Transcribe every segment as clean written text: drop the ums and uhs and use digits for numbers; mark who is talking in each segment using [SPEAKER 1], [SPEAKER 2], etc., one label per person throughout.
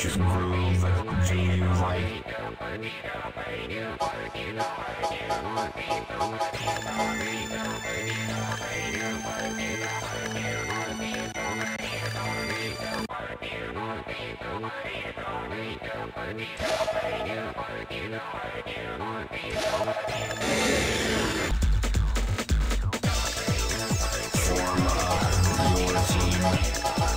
[SPEAKER 1] Which groove do you like? Form your team.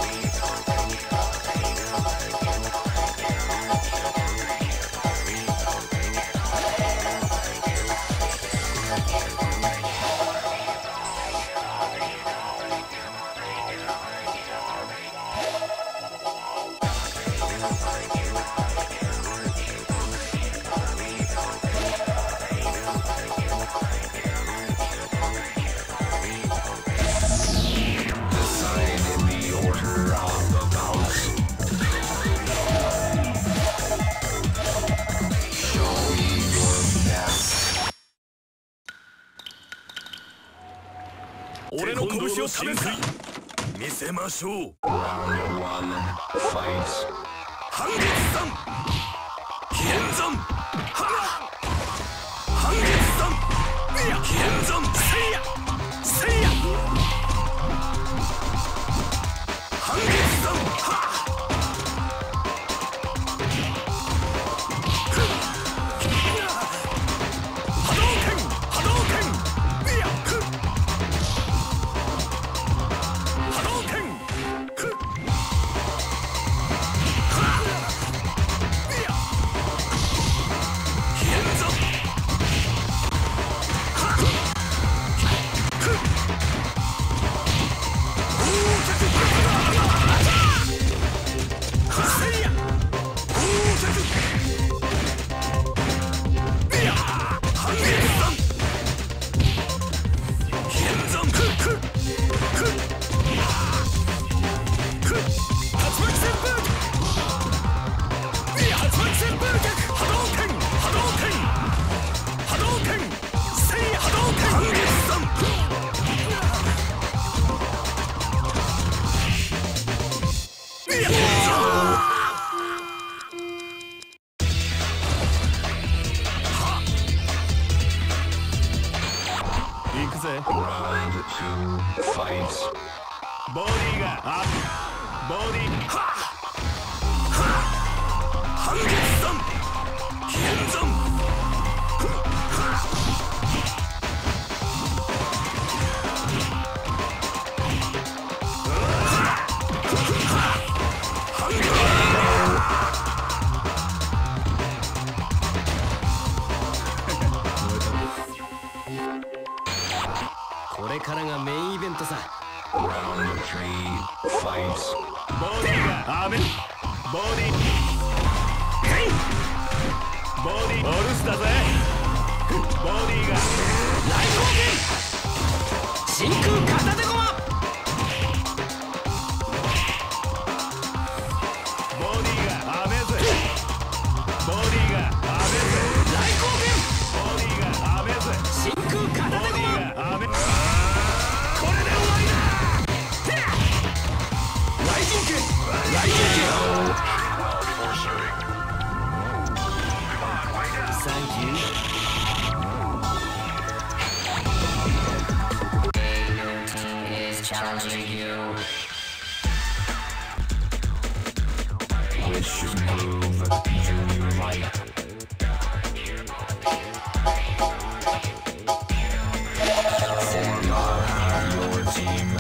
[SPEAKER 2] 俺の拳を試す。見せましょう。
[SPEAKER 1] Round one, fight.
[SPEAKER 2] 半月山剣山半月山剣山せいやせいや半月山波動拳波動拳いや波動拳
[SPEAKER 1] Round two, fight.
[SPEAKER 2] ボディがアップボディ半月山剣山
[SPEAKER 3] これからがメインイベントさ。
[SPEAKER 1] Round three, fight.
[SPEAKER 2] ボディがアメボディヘイボディオルスだぜボディが
[SPEAKER 3] 大光剣真空片手駒
[SPEAKER 2] ボディがアメぜボディがアメぜ
[SPEAKER 3] 大光剣
[SPEAKER 2] ボディがアメぜ
[SPEAKER 3] 真空片手駒
[SPEAKER 2] アメこれで終わりだ
[SPEAKER 3] 雷神剣雷神剣サンキュー
[SPEAKER 1] Challenging you. Which move do you like? Form your team.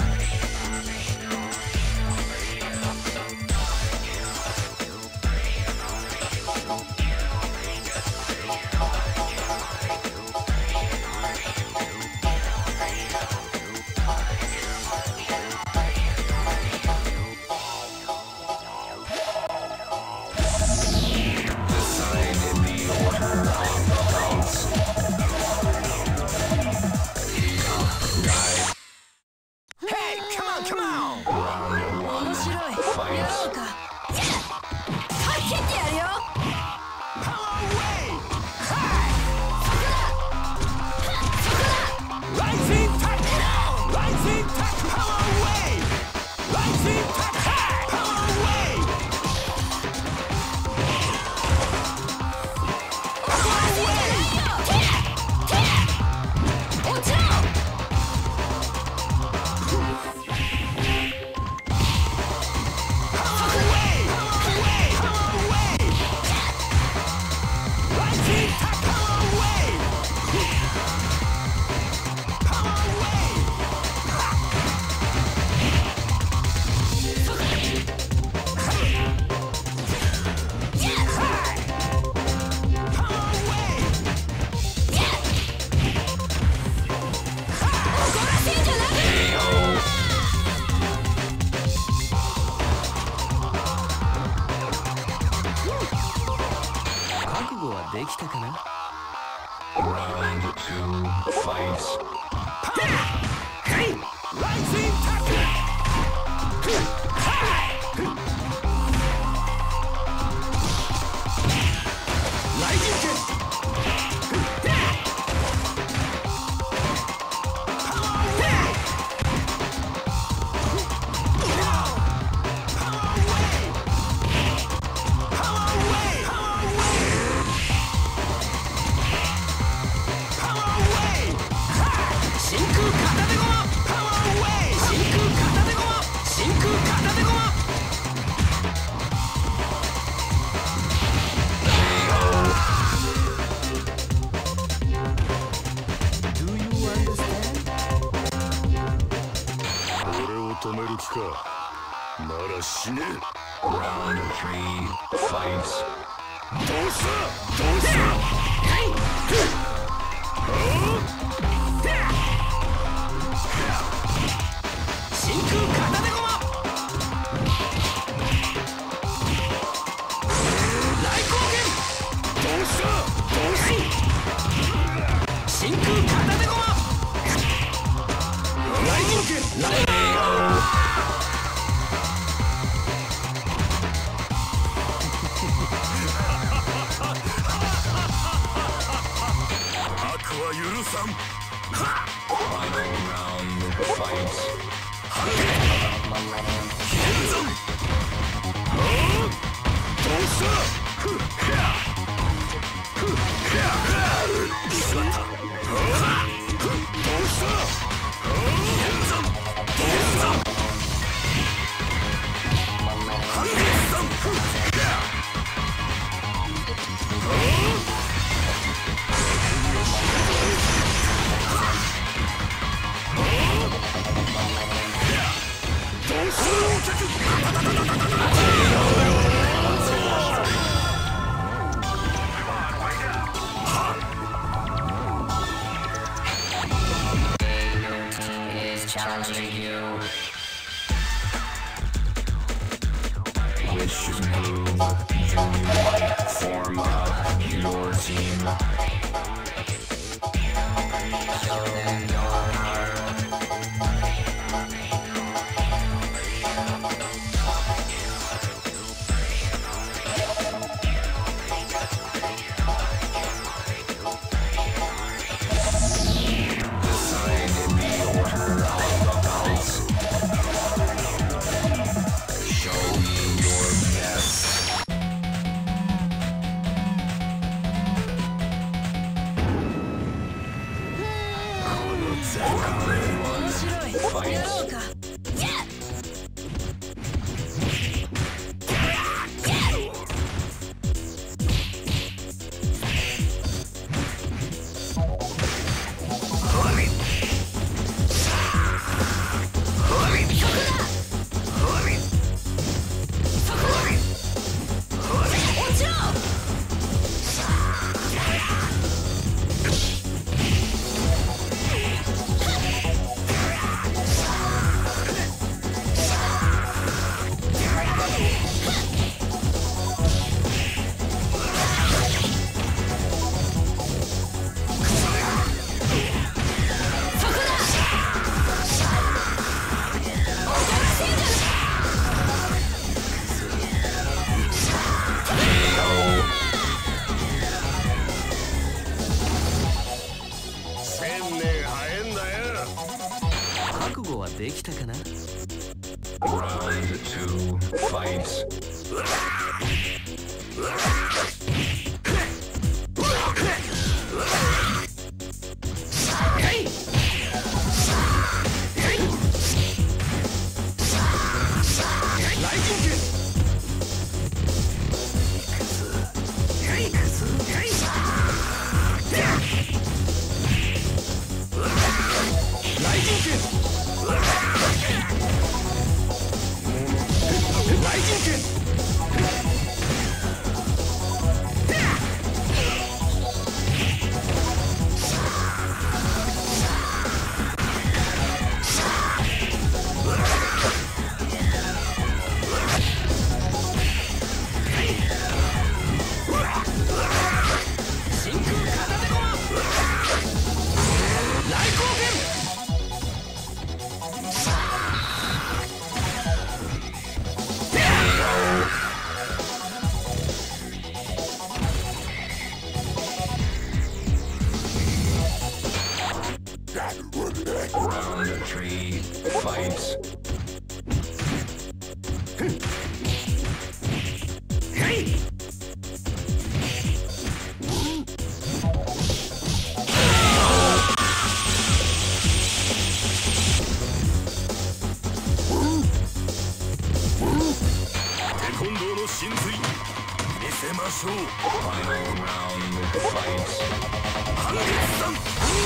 [SPEAKER 1] Decide
[SPEAKER 3] 覚悟はできたかな。
[SPEAKER 1] Round 2, fight.
[SPEAKER 2] Rising tackle. Rising kick.
[SPEAKER 1] Round 3, fight.
[SPEAKER 3] 真空片手駒。来光剣。真空片手駒。来光剣。
[SPEAKER 1] Final round, fight.
[SPEAKER 3] できたかな。
[SPEAKER 1] Round 2, fight.
[SPEAKER 2] 雷神拳
[SPEAKER 1] fights.
[SPEAKER 2] Hey!
[SPEAKER 1] Final round fights.
[SPEAKER 2] 半月山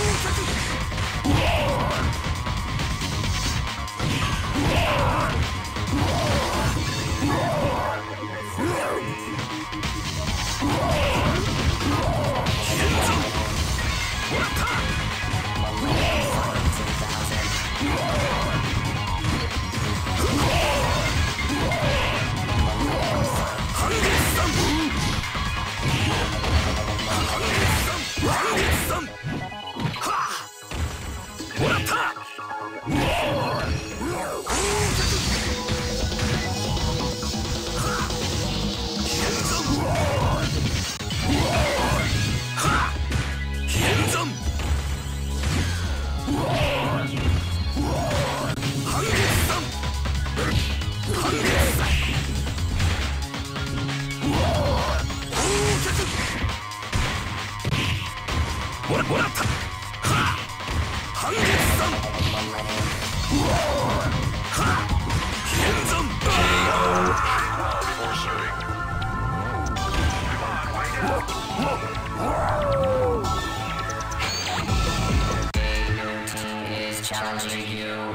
[SPEAKER 3] challenging you.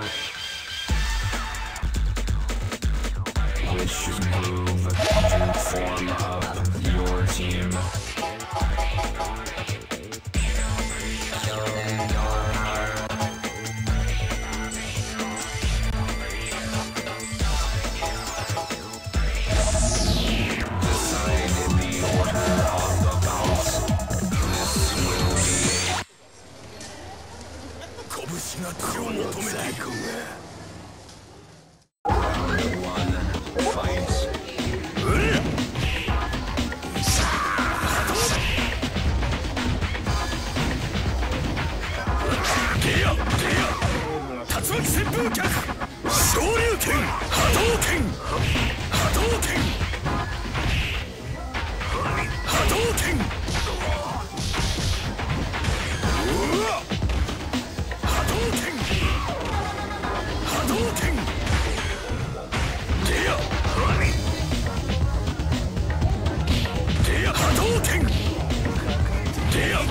[SPEAKER 1] Which move to form up your team?
[SPEAKER 3] Show them your power.
[SPEAKER 1] Decide the order of the bouts. This will be
[SPEAKER 2] 拳が血を求めていく。
[SPEAKER 1] round one fights.
[SPEAKER 2] 竜巻旋風脚昇竜拳波動拳波動拳波動拳うわ波動拳波動拳でやでや波動拳でや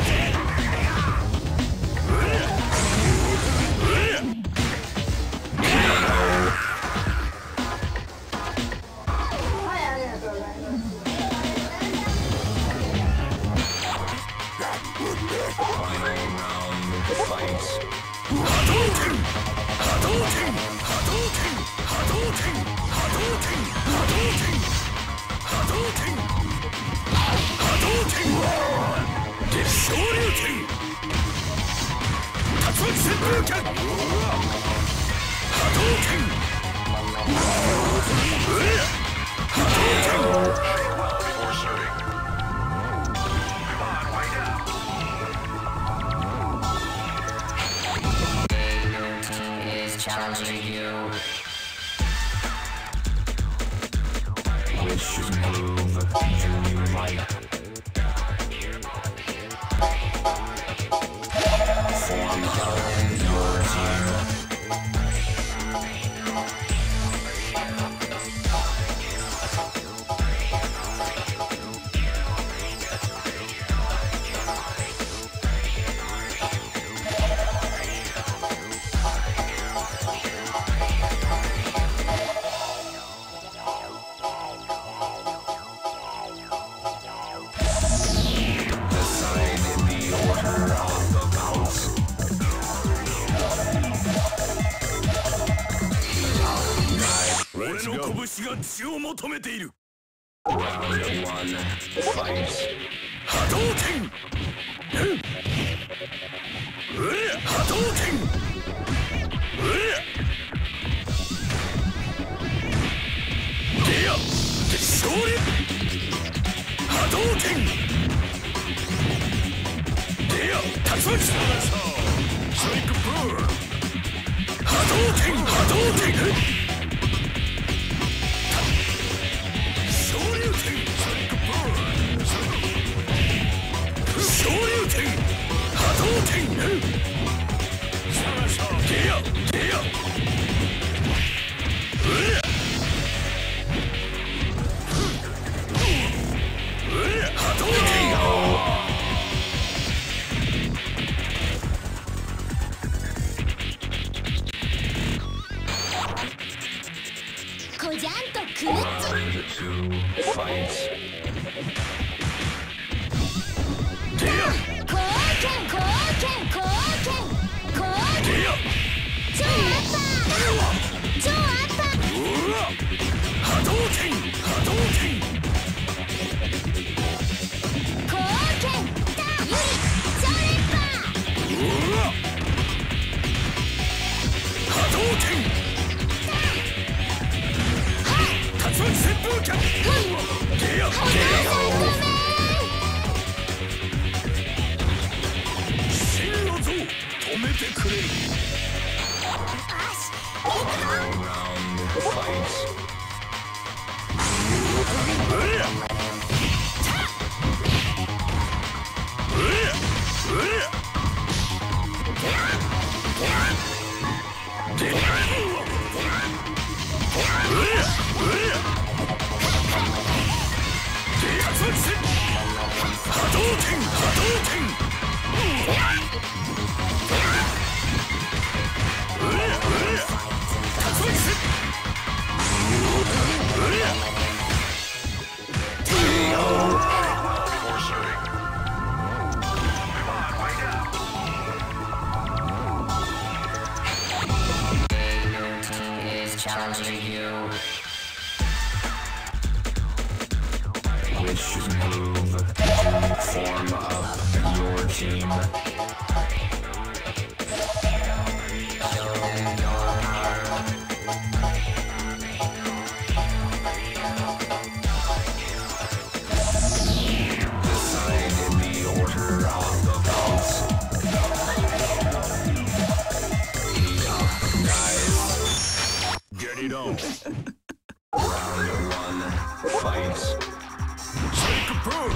[SPEAKER 1] Final round fights.
[SPEAKER 2] 波動拳波動拳波動拳波動拳波動拳波動拳波動拳波動拳で昇竜拳竜巻旋風脚波動拳波動拳
[SPEAKER 3] Challenging you.
[SPEAKER 1] Which move do you like? Form up your team. Round one fights.
[SPEAKER 2] 波動拳波動拳でや昇竜波動拳でや竜巻波
[SPEAKER 1] Challenging you. Which move to form up your team? Decide in the order of the bounce. Guys,
[SPEAKER 2] get it on.
[SPEAKER 1] Round one, fight.
[SPEAKER 2] Take a brew.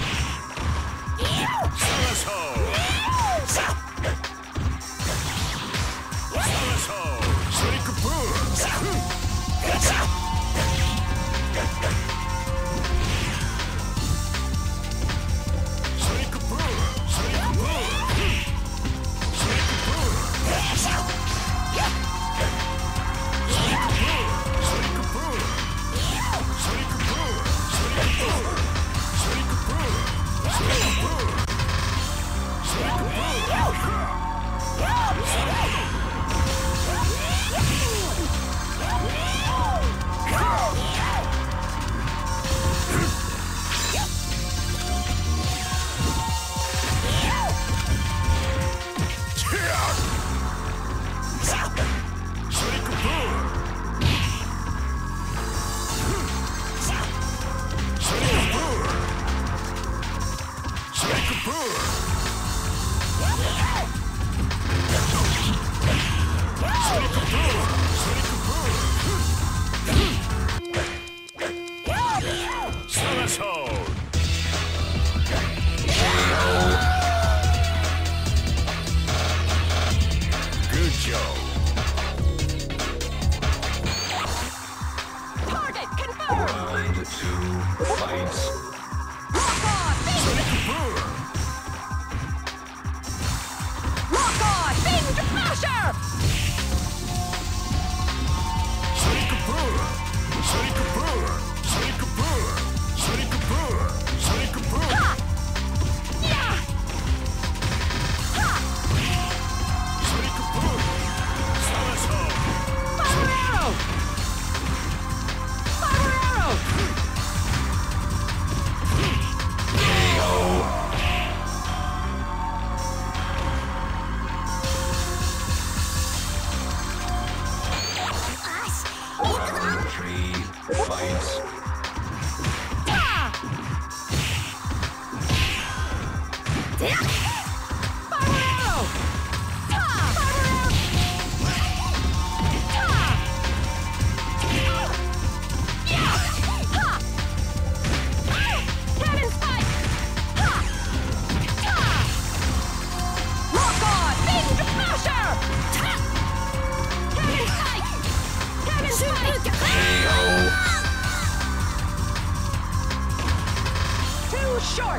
[SPEAKER 3] too short.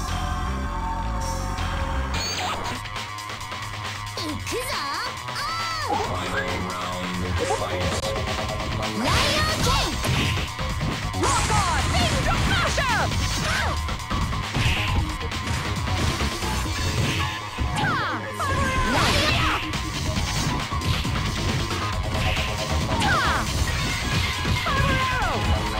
[SPEAKER 4] 行くぞ。
[SPEAKER 1] Final round fight.
[SPEAKER 4] ライオンキング。
[SPEAKER 3] Rock on, Ninja Smasher. Ta!
[SPEAKER 4] ライオン。
[SPEAKER 3] Ta! Power arrow.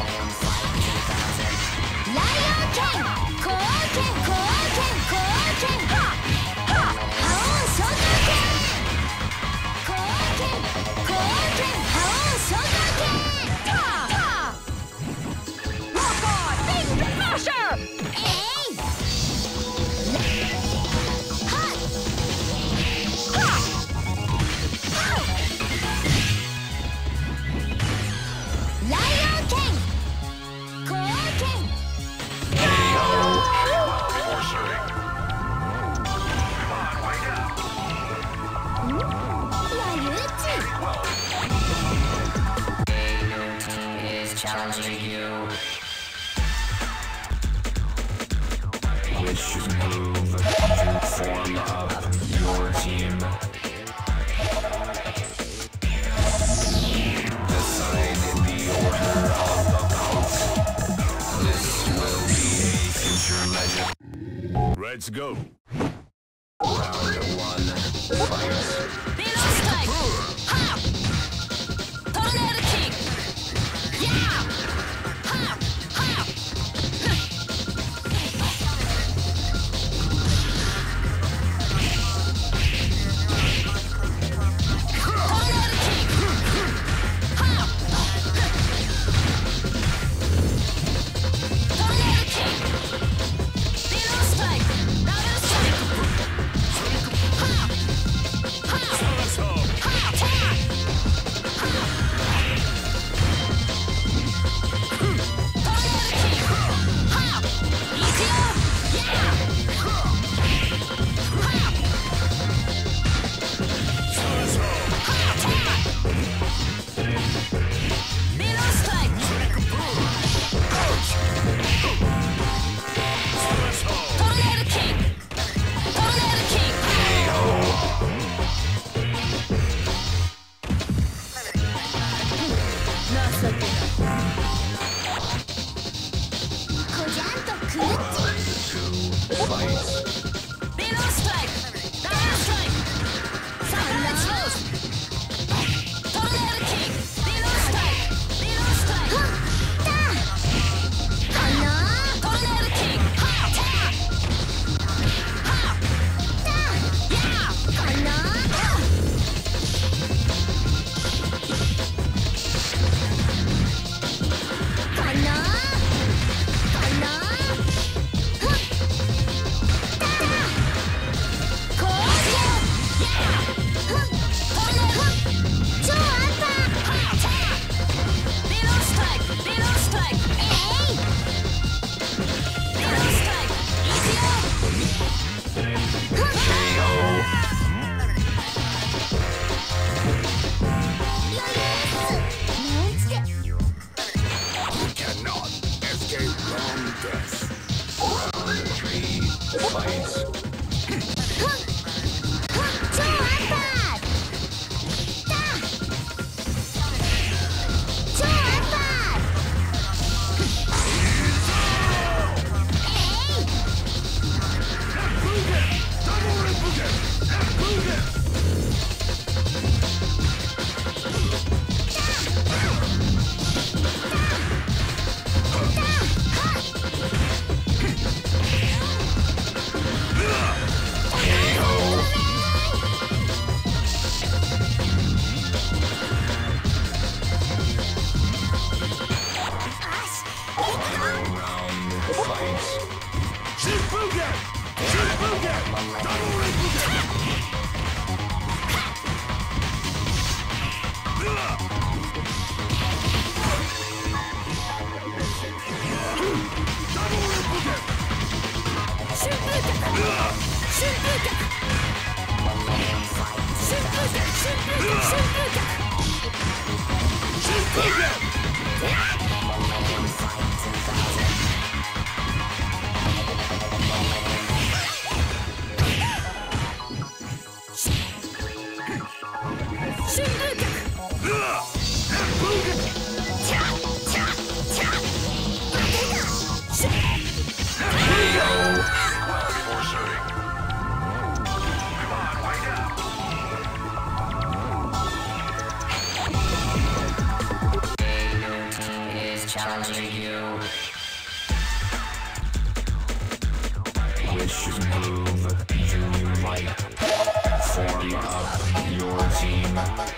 [SPEAKER 4] ライオンキング。コーケンコーケンコーケン。
[SPEAKER 3] Ha! Ha!
[SPEAKER 4] 覇王昇格剣。コーケンコーケン覇王昇格剣。
[SPEAKER 3] Ta! Ta! Rock on, Ninja Smasher.
[SPEAKER 4] えい。はっ。
[SPEAKER 3] Ha!
[SPEAKER 4] ライオン剣。コーケン。
[SPEAKER 1] Challenging you. Which move to form up your team? Decide the order of the bout. This will be a future legend.
[SPEAKER 2] Let's go.
[SPEAKER 1] Round 1, fight.
[SPEAKER 3] Below strike. Ha! Tornado kick. Yeah! Ha! Ha! Tornado kick. Ha! Tornado kick. Below strike. Double strike. Ha! Ha!
[SPEAKER 2] Let's go.
[SPEAKER 3] Ha! Attack!
[SPEAKER 1] Which move do you like? Form up your team.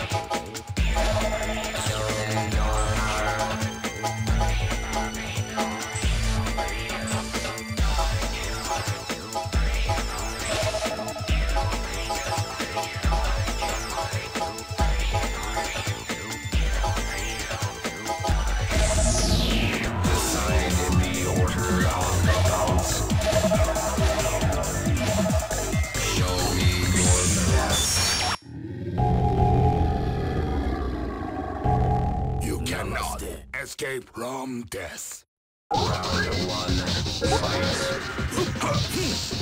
[SPEAKER 2] Escape from death.
[SPEAKER 1] Round one, fight.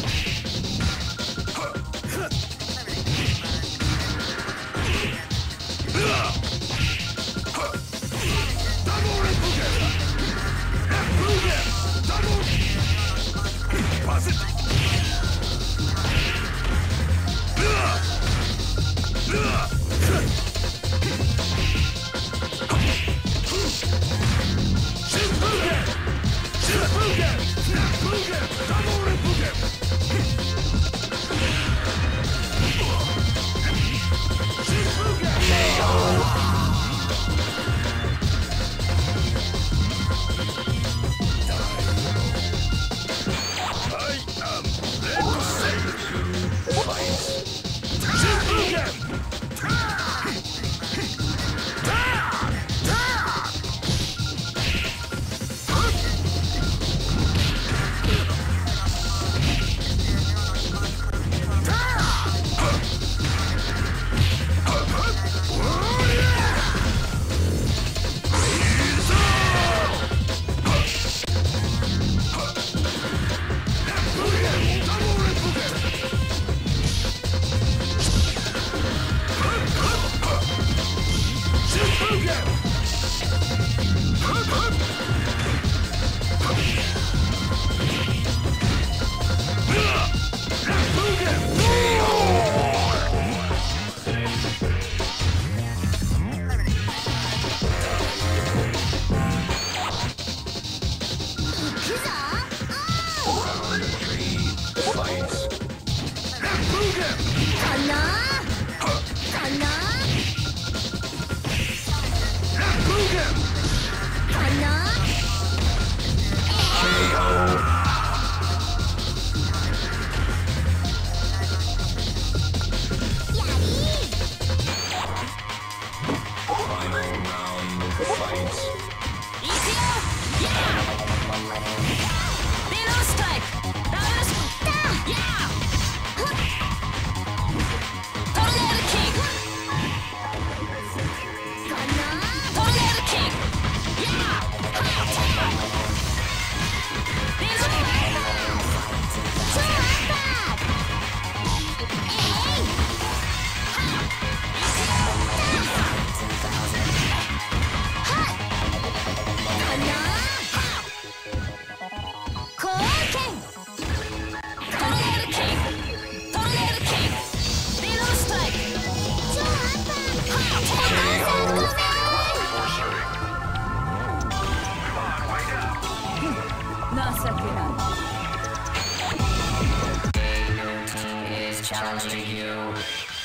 [SPEAKER 3] Challenging you.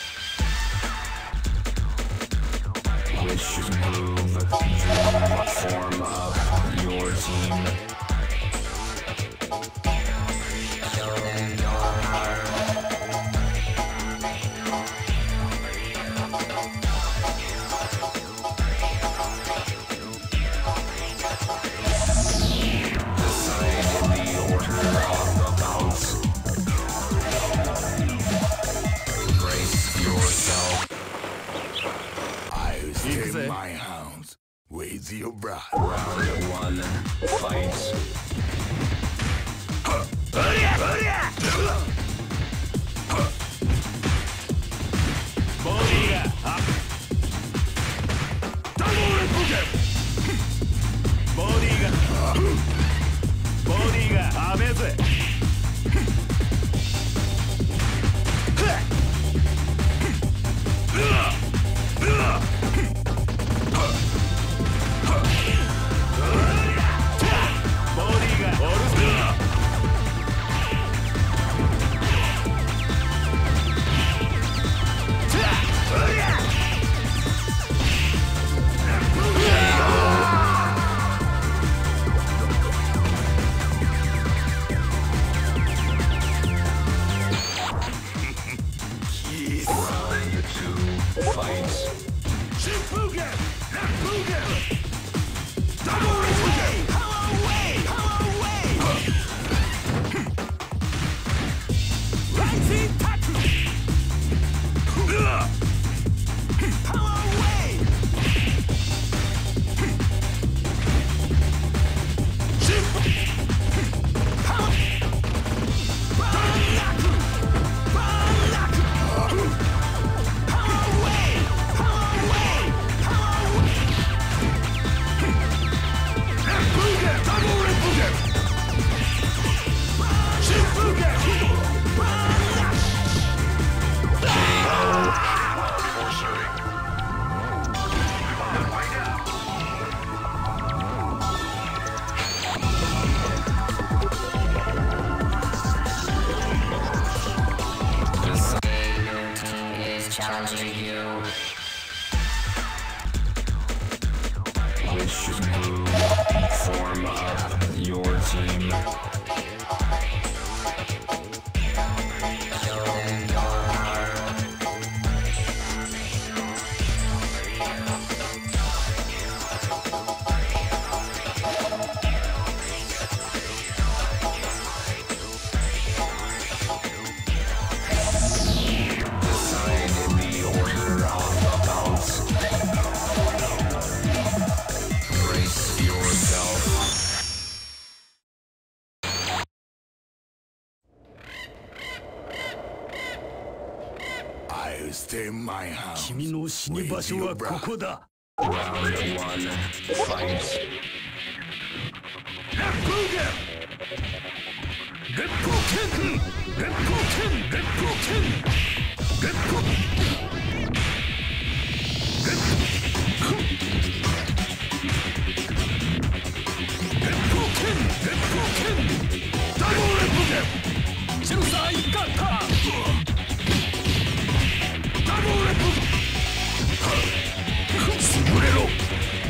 [SPEAKER 1] Which move do you form up your team?
[SPEAKER 3] Show them your heart.
[SPEAKER 1] Decide in the order of the bounce. challenging you. Which move form up your team? Show them your heart.
[SPEAKER 2] I'll stay my house.
[SPEAKER 3] 君の死に場所はここだ。
[SPEAKER 1] Round 1, fight.
[SPEAKER 3] 烈風剣烈風剣烈風剣烈風剣ダブル烈風剣チェルサー一貫ターンダブル烈風剣潰れろ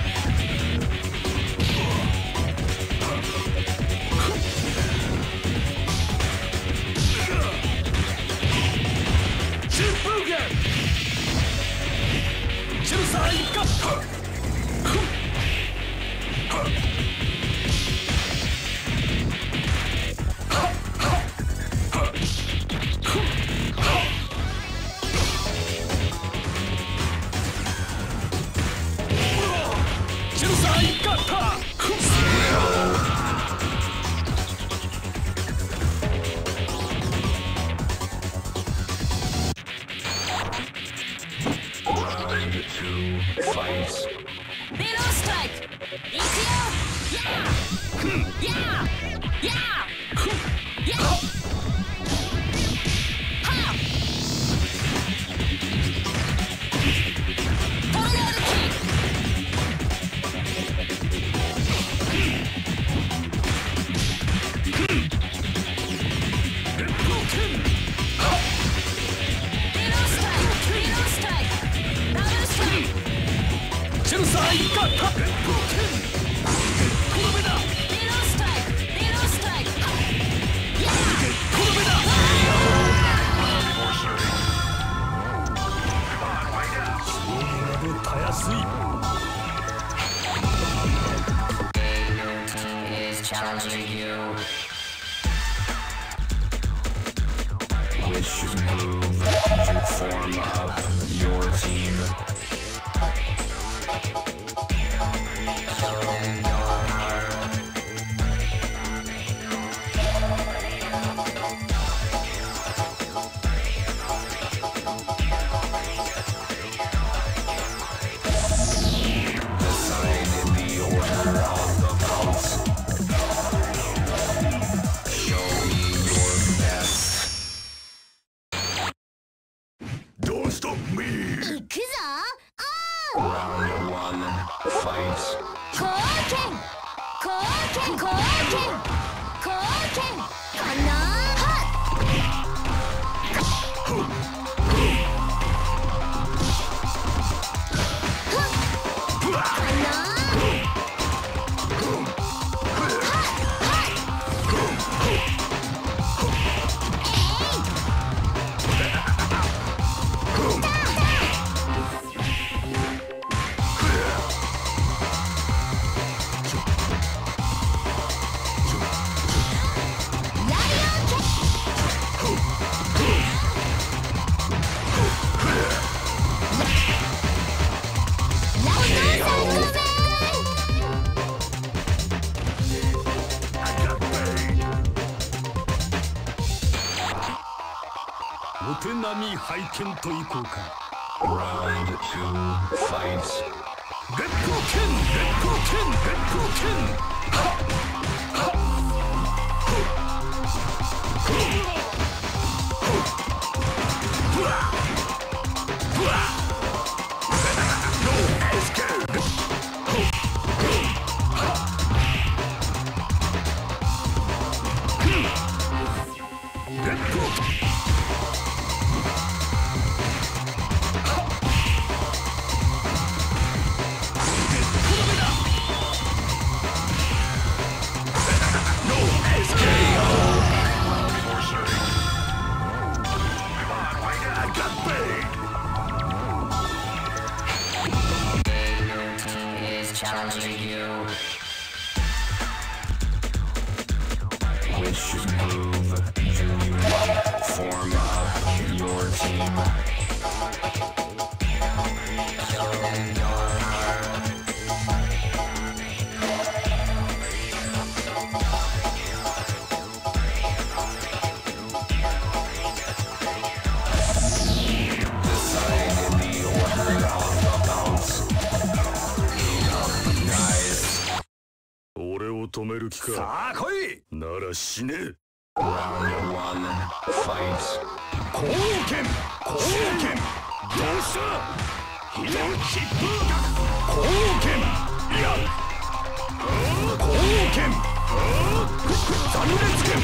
[SPEAKER 1] Challenging you. Which move to form up your team? Show them your heart. Decide the order of the pulse. Round 1, fight.
[SPEAKER 4] 貢献貢献貢献貢献かなは
[SPEAKER 3] お手並み拝見といこうか。
[SPEAKER 1] Round 2, fight.
[SPEAKER 3] 烈風剣烈風剣烈風剣く気か。
[SPEAKER 2] さあ来い。
[SPEAKER 3] なら死ね。
[SPEAKER 1] Round 1. Fight.
[SPEAKER 2] 貢献貢献。どうした。非常疾風貢献。いや貢献。残裂剣。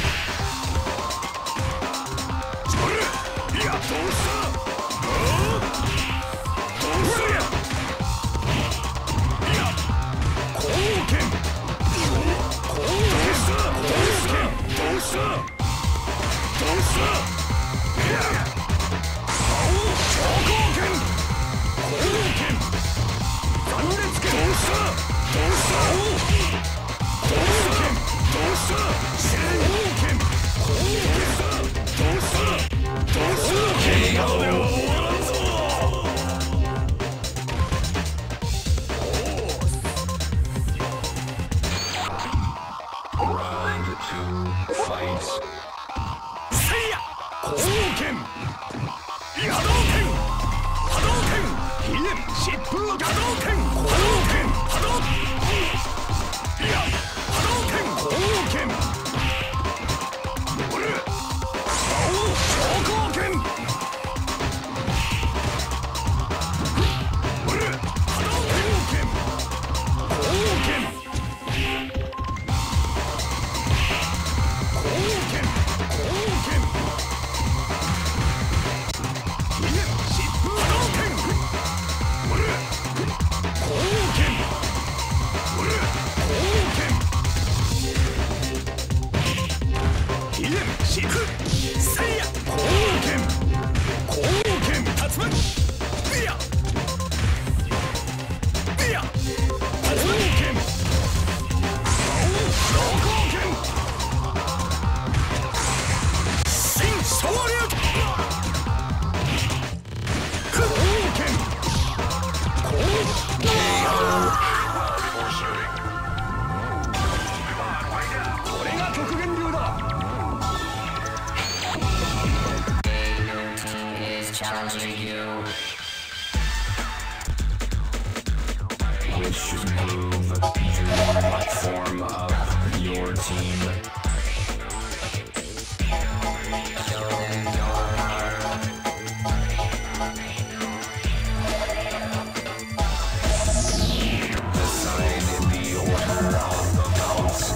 [SPEAKER 2] それ。いやどうした。どうしたや。いや貢献。貢献した。どうした。どうした。いや覇王超貢献。貢献。残裂剣。どうした。どうした。どうした。どうした。貢献。貢献した。どうした。どうした。まだでは終わらんぞ。
[SPEAKER 1] Round 2. Fight.
[SPEAKER 2] せいや貢献。波動拳。波動拳。飛燕疾風波動拳。貢献。波動。いや波動拳。貢献。俺覇王超貢献。俺波動拳。貢献。貢献。貢献。飛燕疾風波動拳。俺貢献。俺貢献。飛燕疾風せいや貢献。貢献。竜巻。いやいや貢献。覇王超貢献。新昇竜。貢献。貢これが極限流だ。
[SPEAKER 1] Is challenging you. Which move you form up your team? Show them your power. Decide the order of the mounts.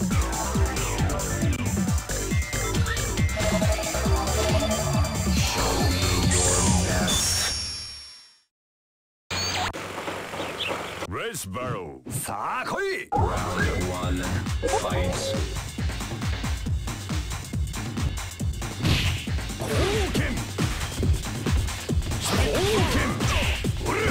[SPEAKER 1] Show me your best.
[SPEAKER 3] Race Barrow.
[SPEAKER 2] さあ来い。
[SPEAKER 1] Round 1. Fight.
[SPEAKER 2] 貢献。貢献。俺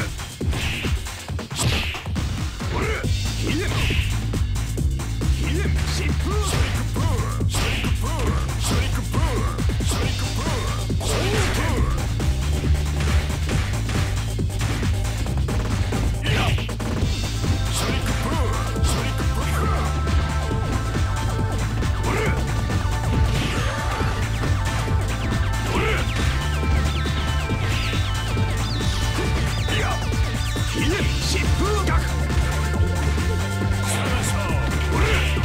[SPEAKER 2] 飛燕飛燕疾風シャリクプーシャリクプーシャリクプーシャリクプー貢献。いやシャリクプーシャリクプー俺いや飛燕疾風学。探そう俺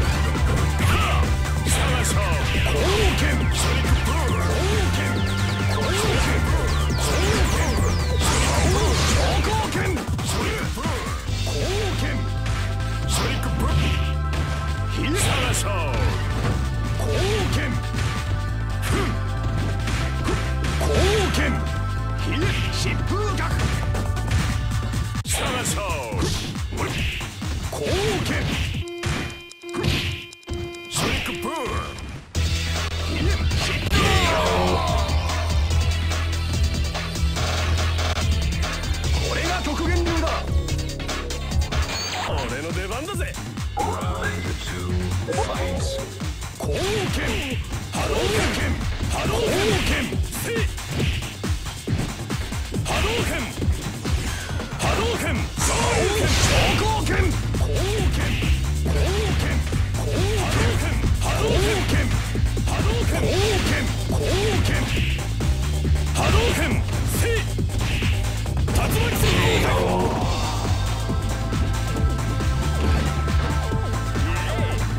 [SPEAKER 2] 探そう貢献。シャリクプー貢献。貢献。貢献。覇王超貢献。シャリクプー貢献。シャリクプー飛燕探そう貢献。貢献。飛燕疾風学。探そう貢献。シャリクプー飛燕疾風。これが極限流だ。俺の出番だぜ。
[SPEAKER 1] Round 2. Fight.
[SPEAKER 2] 貢献。波動拳。波動拳。せい波動拳。波動拳。超貢献。貢献。貢献。貢献。波動拳。波動拳。貢献。貢献。波動拳。せい竜巻旋風。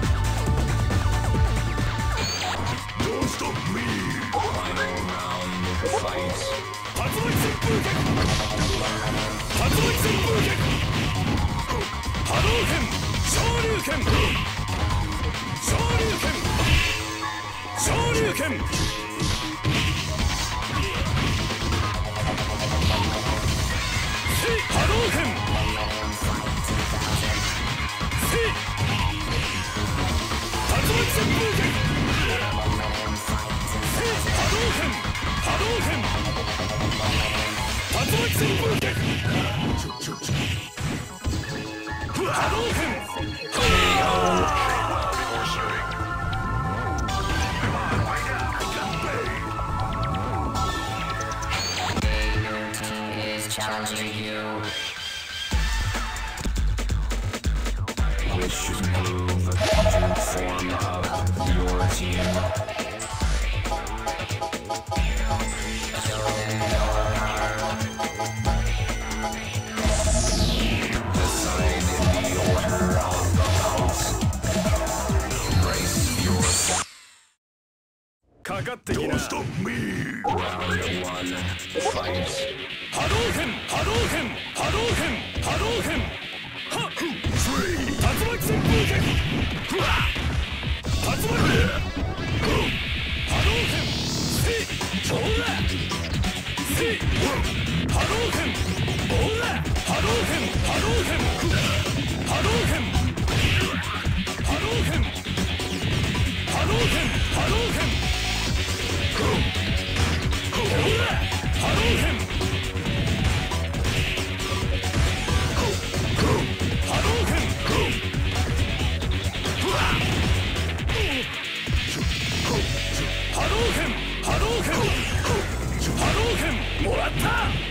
[SPEAKER 3] 竜巻旋風脚竜巻旋風脚波動拳昇竜拳昇竜拳昇竜拳波動拳竜巻旋風脚波動拳波動拳竜巻旋風脚波動拳
[SPEAKER 1] Challenging you. Which move to form up your team? Decide the order of the house. Brace yourself.
[SPEAKER 3] かかってきな。
[SPEAKER 1] Round 1. Fight.
[SPEAKER 3] 波動拳波動拳波動拳波動拳はっ竜巻旋風脚竜巻波動拳せいほらせい波動拳ほら波動拳波動拳波動拳波動拳波動拳波動拳ほら波動拳もらった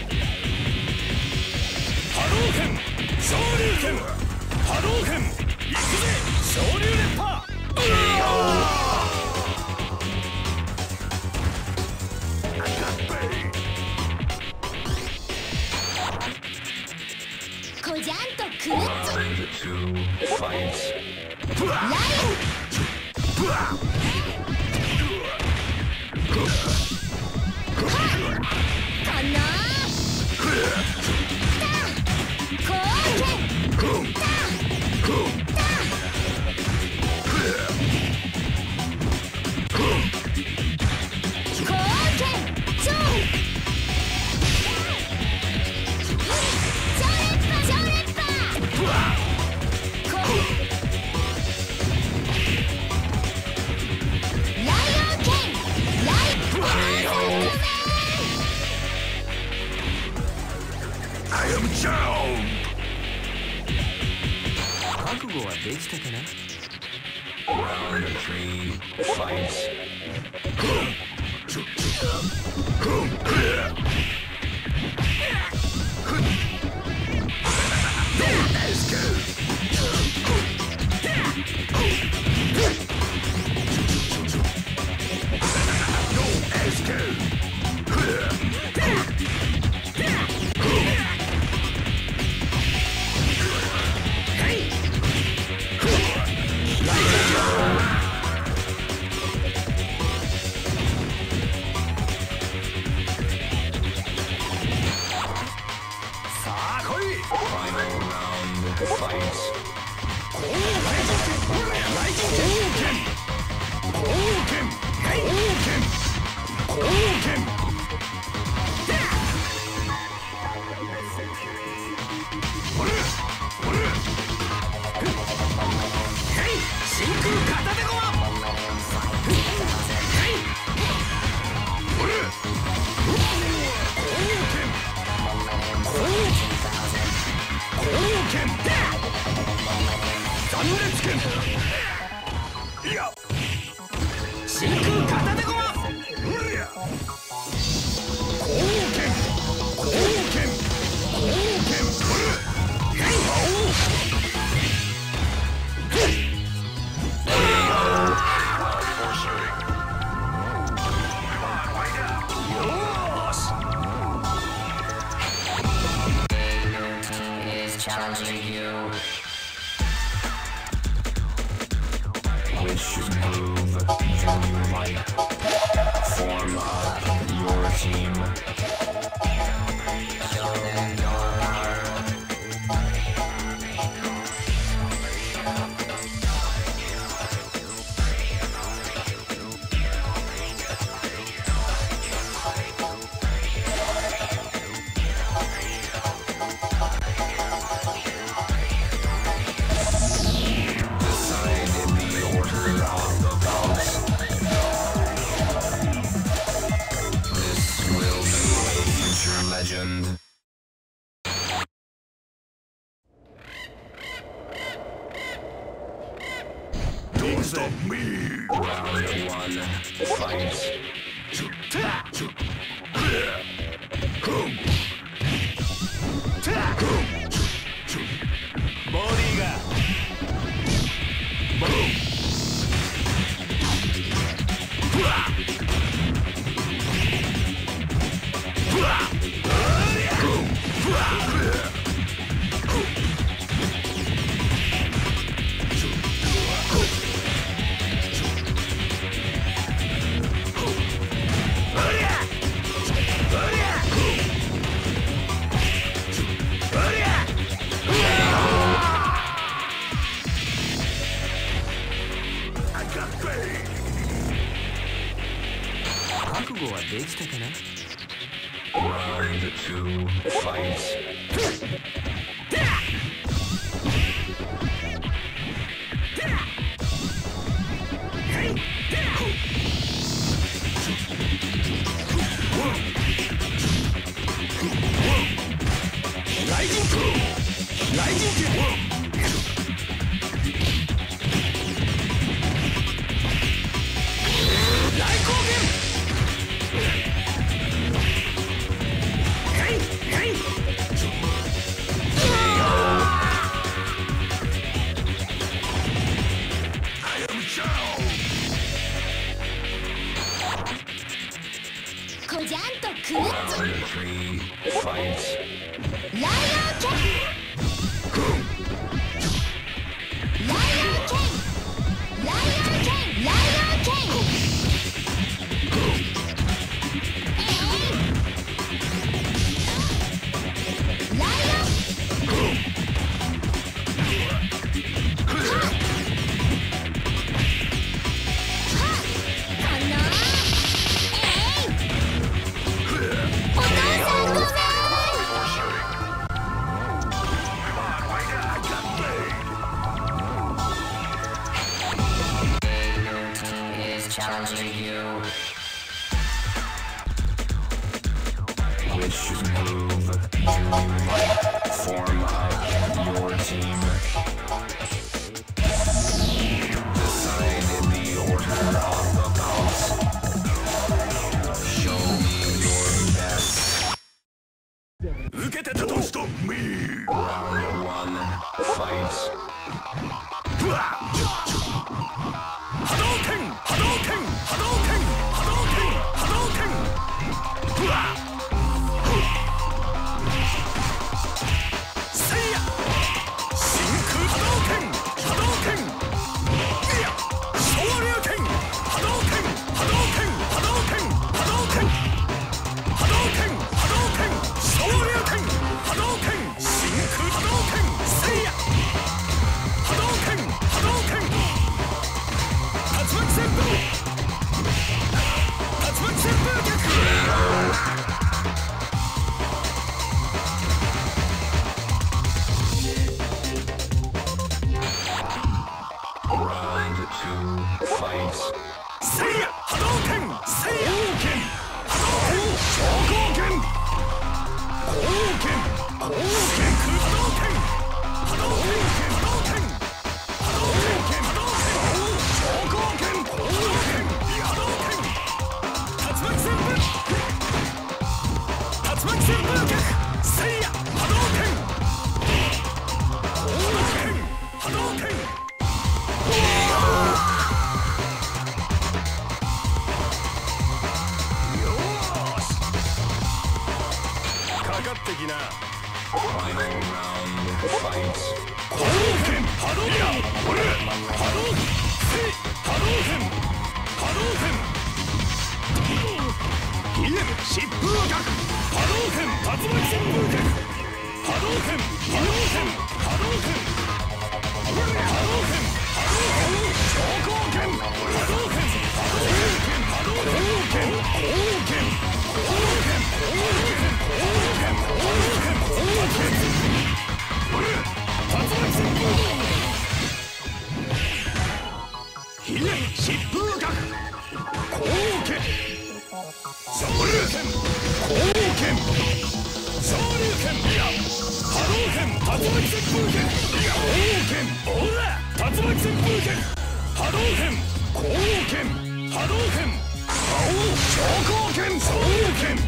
[SPEAKER 3] 波動拳昇竜拳波動拳行くぜ昇竜連覇
[SPEAKER 4] コジャンとクルッチ
[SPEAKER 1] Round 2. Fight.
[SPEAKER 4] ライかなこうけん
[SPEAKER 2] 覚悟はできたかな。
[SPEAKER 1] Round 3. Fight. Final round. Fight.
[SPEAKER 3] 真空片手駒いや真空片手駒
[SPEAKER 1] Challenging you. Which move do you like? Form up your team.
[SPEAKER 3] ぜ。ボディが覚悟はできたかな。
[SPEAKER 1] Round 2, fight.
[SPEAKER 4] こじゃんとくるっ
[SPEAKER 1] Round 3, fight.
[SPEAKER 4] ライオン剣ライオン剣ライオン剣ライオン剣ライオン
[SPEAKER 1] Challenging you. Which move to form up your team? Decide the order of the bounce. Show me your best.
[SPEAKER 3] 受けてたと。
[SPEAKER 1] Round 1, fight.
[SPEAKER 3] 波動拳波動拳波動拳波動拳波動拳うわせいや真空波動拳波動拳いや昇竜拳波動拳波動拳波動拳波動拳波動拳波動拳昇竜拳波動拳真空波動拳せいや波動拳波動拳竜巻旋風竜巻旋風逆
[SPEAKER 1] Round 2, fight.
[SPEAKER 3] せいや波動拳せいや波動拳昇降拳降拳降拳空波動拳波動拳波動拳波動拳波動拳昇降拳降拳波動拳竜巻旋風竜巻旋風逆せいや波動拳降拳波動拳かかってきな
[SPEAKER 1] Final round, fight.
[SPEAKER 3] 波動拳波動せい波動拳波動拳いえ疾風逆波動拳竜巻旋風逆波動拳波動拳波動拳波動拳波動拳昇降拳波動拳波動拳波動拳降拳降拳降拳降拳降拳降拳竜巻旋風ひえ疾風逆降拳昇竜拳降拳昇竜拳いや波動拳竜巻旋風拳いや降拳ほら竜巻旋風拳波動拳光王拳波動拳覇王昇降拳総王拳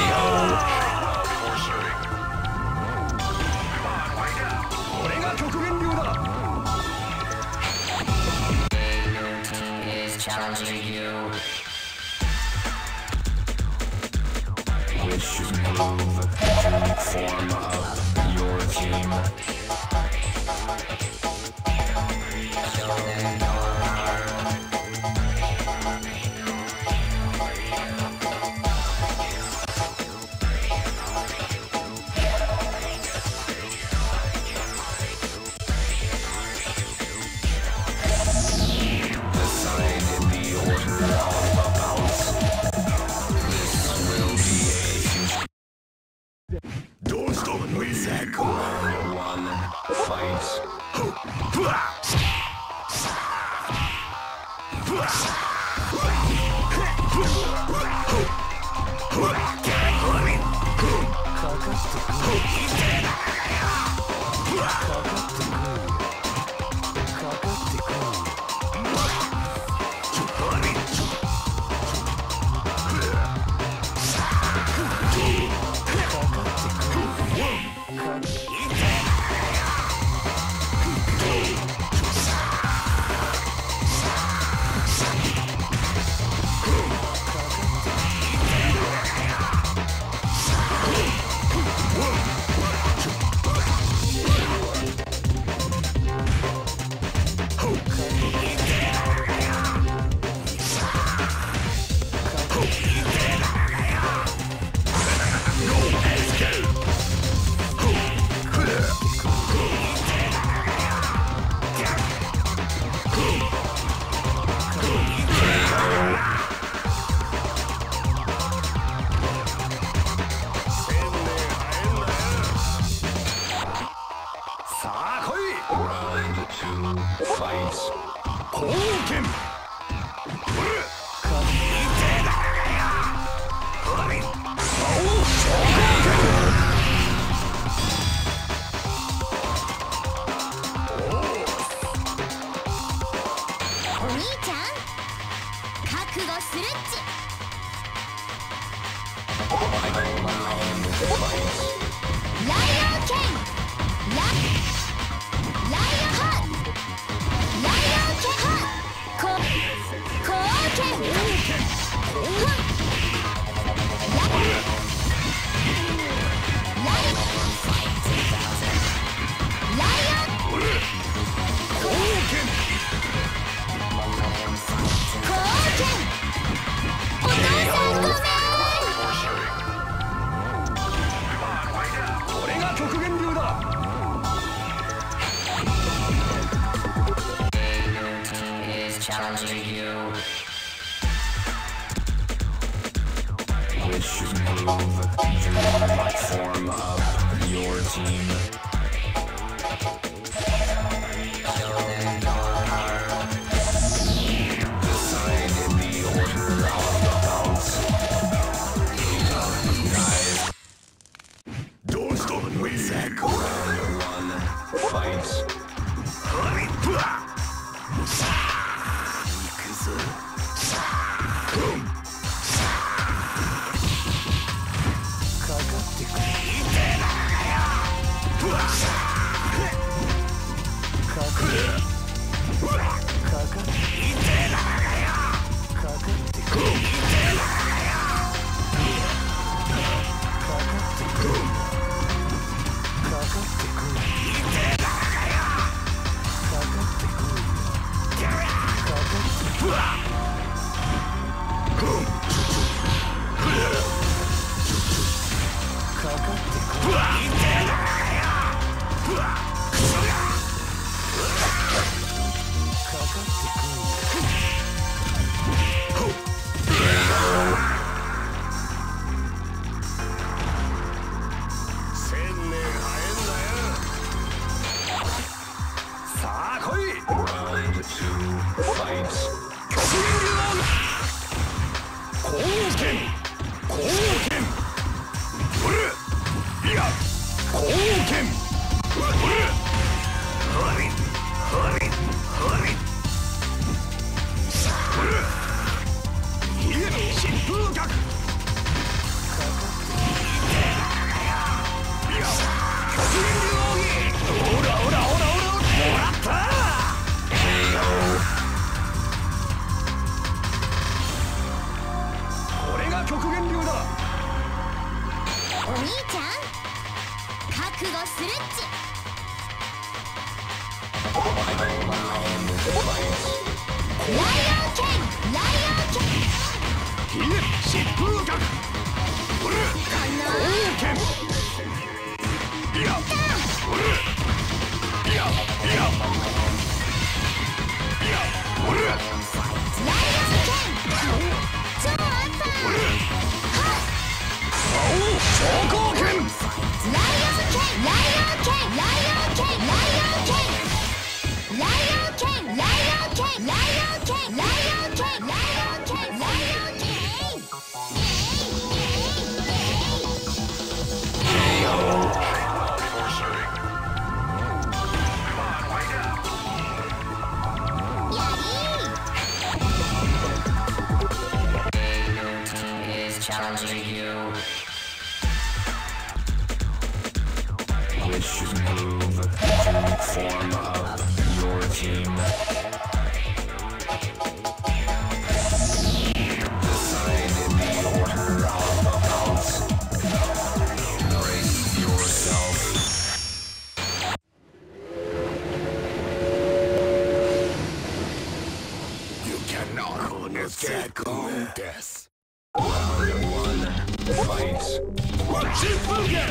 [SPEAKER 3] これが極限流だ。
[SPEAKER 1] Challenging you. Which move to form up your team? Show them your heart. Challenging you. Which move to form up your team? Show them your heart. Decide in the order of the bounce. Guys.
[SPEAKER 2] Don't stop me.
[SPEAKER 1] Round one. Fight.
[SPEAKER 3] 極限流だ。
[SPEAKER 4] お兄ちゃん覚悟するっち。ライオン剣、ライオン剣。
[SPEAKER 3] いえ、疾風脚。俺
[SPEAKER 4] かな
[SPEAKER 3] 王剣。いや俺いやいやいや俺
[SPEAKER 4] ライオン剣、超アンパー。
[SPEAKER 3] 昇降剣。
[SPEAKER 4] ライオン剣、ライオン剣、ライオン剣、ライオン剣。ライオン剣、ライオン剣、ライオン剣、ライオン剣、ライオン剣、ライオン剣。
[SPEAKER 1] Challenging you. Which move to form up your team? Decide in the order of the bounce. Brace yourself.
[SPEAKER 2] You cannot escape death.
[SPEAKER 1] Round one, fight.
[SPEAKER 3] Shifugen!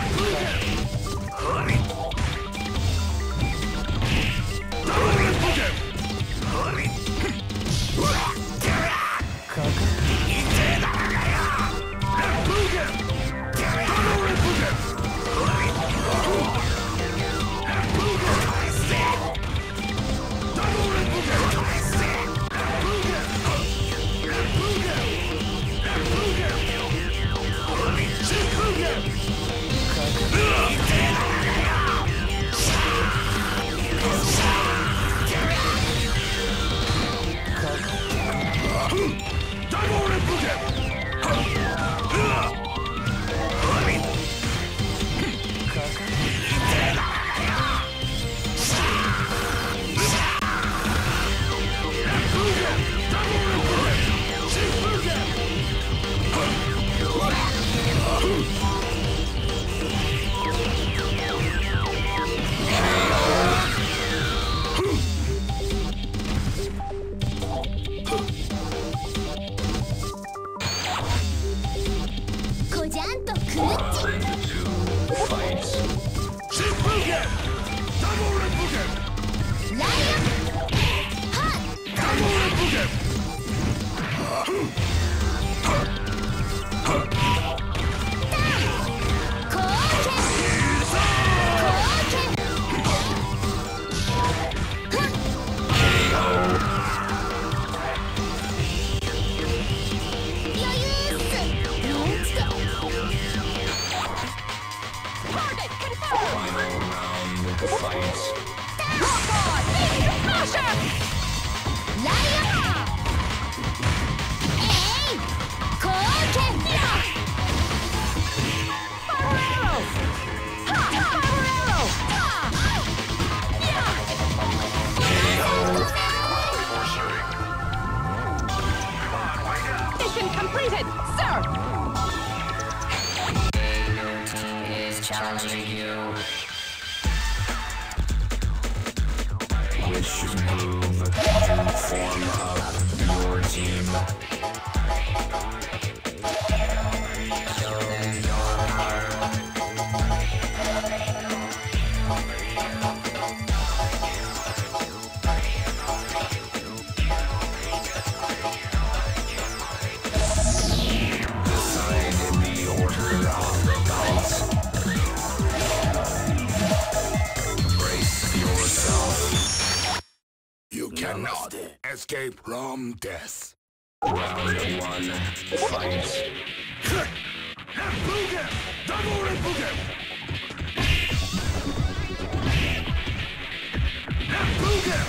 [SPEAKER 1] Challenging you. Which move to form up your team? Show them your power. Decide in the order of the bounce.
[SPEAKER 2] You cannot escape from death.
[SPEAKER 1] Round one, fight.
[SPEAKER 3] Booger! Double red booger! Booger!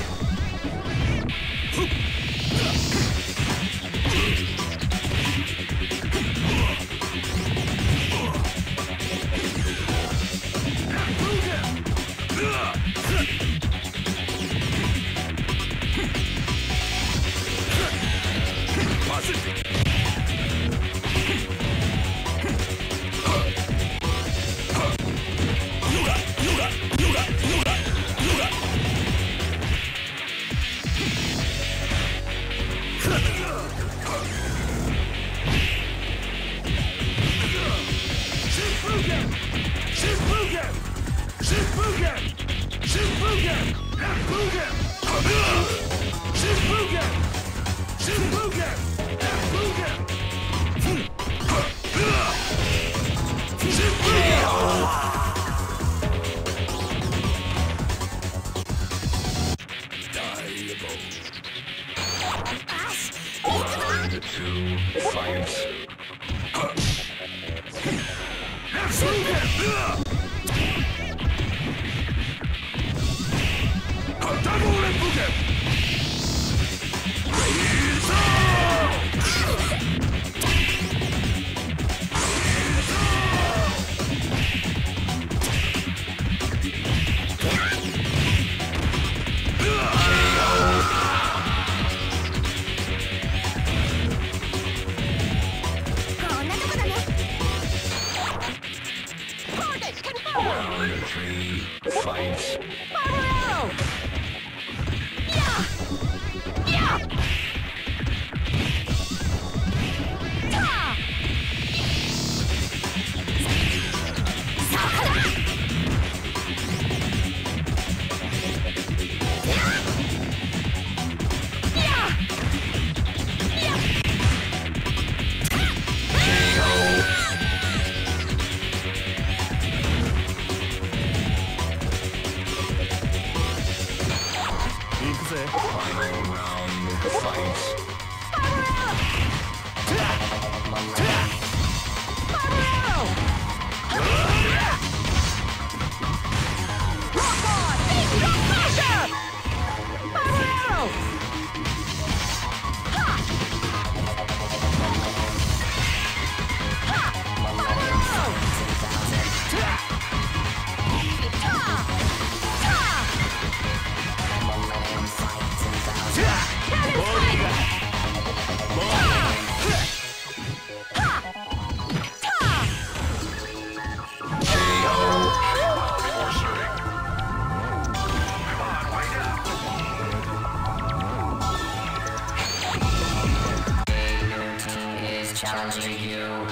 [SPEAKER 1] Challenging you.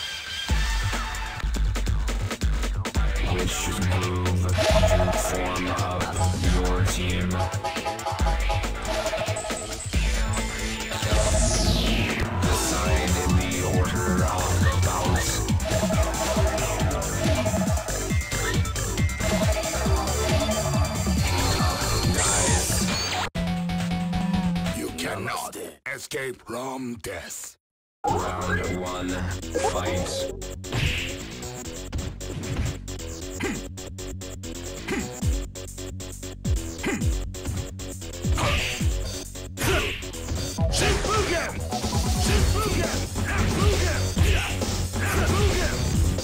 [SPEAKER 1] Which move to form up your team? Decide in the order of the bouts. Guys.
[SPEAKER 2] You cannot escape from death.
[SPEAKER 1] Round 1, fight.
[SPEAKER 2] Shinfugen! Shinfugen! Shinfugen! Shinfugen!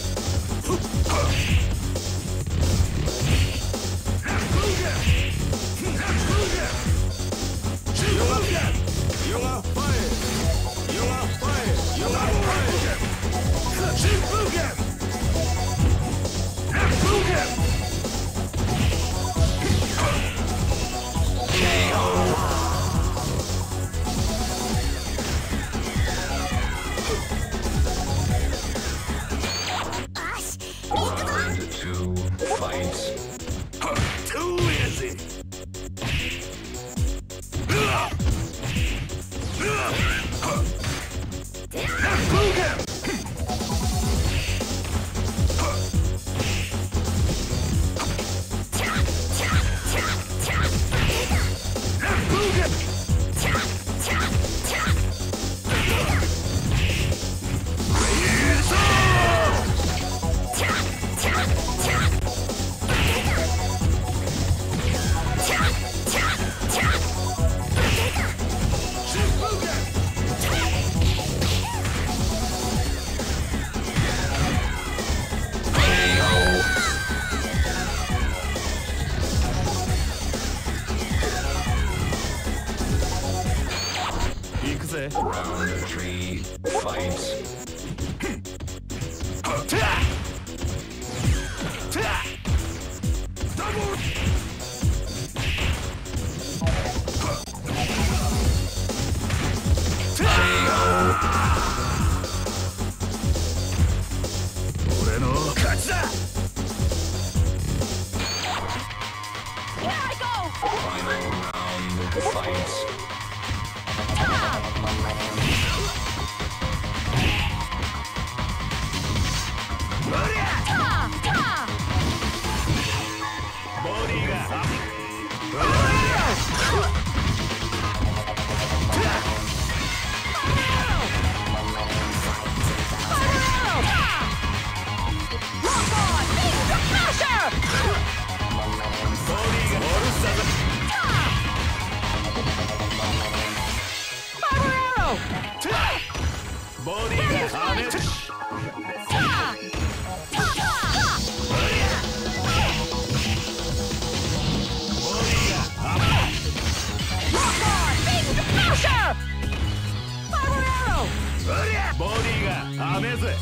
[SPEAKER 2] Shinfugen! Shinfugen! You are fired! You are fired! You are fired! Shinfugen! Shinfugen!
[SPEAKER 1] Round 2, fight.
[SPEAKER 2] Too easy! Shinfugen!
[SPEAKER 1] Round 3, fight. Final round, fight.
[SPEAKER 3] 甘えぜ。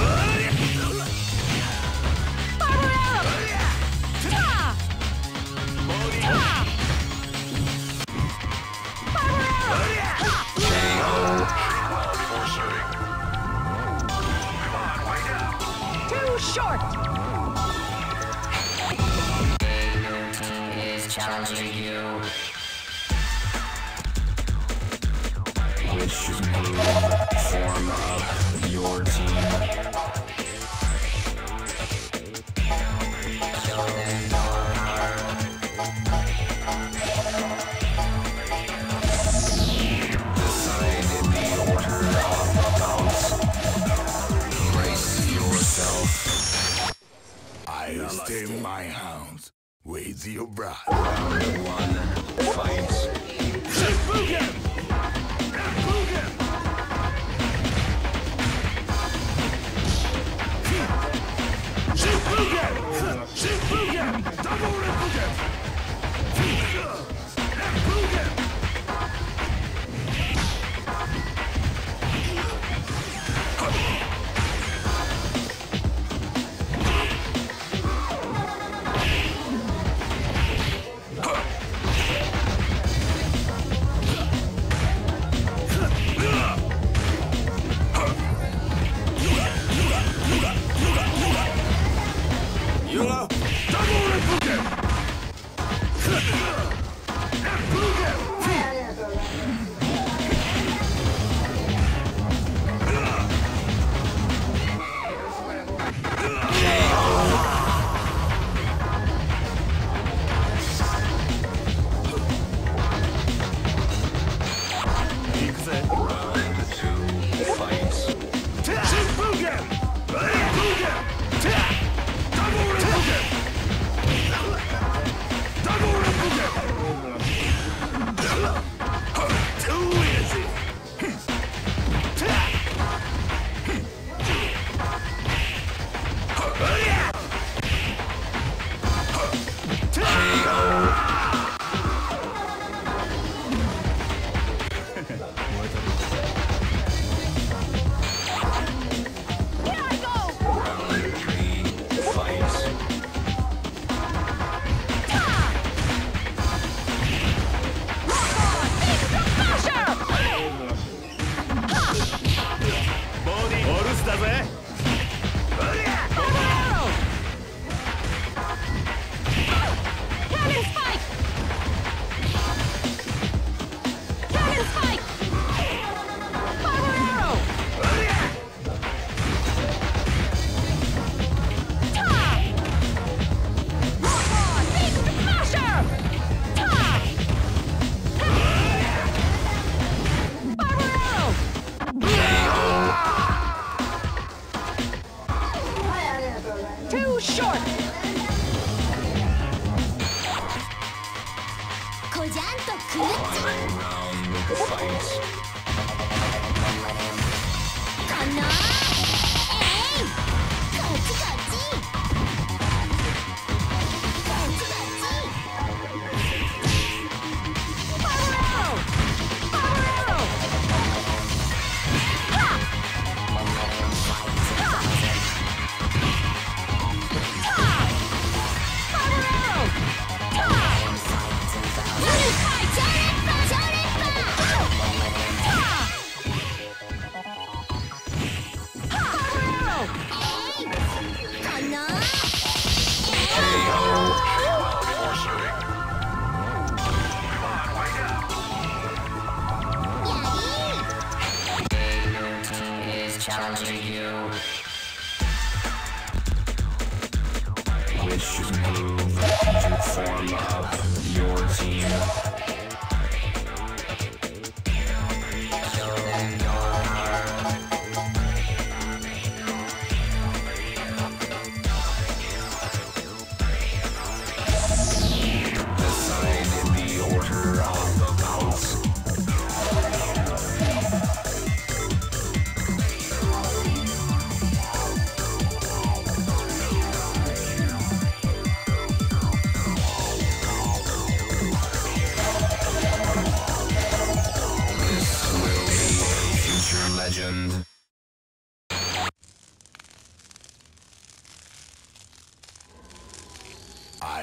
[SPEAKER 4] Too short.
[SPEAKER 1] Is challenging you. Which move form up your team? Show them your power. Decide in the order of the bounce. Brace yourself.
[SPEAKER 2] I'll stem my hounds with your breath.
[SPEAKER 1] Round one, fight.
[SPEAKER 3] Shifugen! Shifugen! Shifugen! Shifugen! Double Shifugen! Shifugen! Yoga! Double Shifugen!
[SPEAKER 1] Round two, fight.
[SPEAKER 3] Shifugen! Shifugen! Double Shifugen! Double Shifugen! Too easy!
[SPEAKER 1] Round three, fight.
[SPEAKER 3] ボディオルスだぜ。
[SPEAKER 4] Too short. こじゃんとくるっ
[SPEAKER 1] Final round, fight.
[SPEAKER 4] かな。えい。こっちこっち。こっちこっち。パワーアロー。パワーアロー。はっ。
[SPEAKER 1] Is challenging you. Which move to form up your team? Show them your power. Decide in the order of the bounce.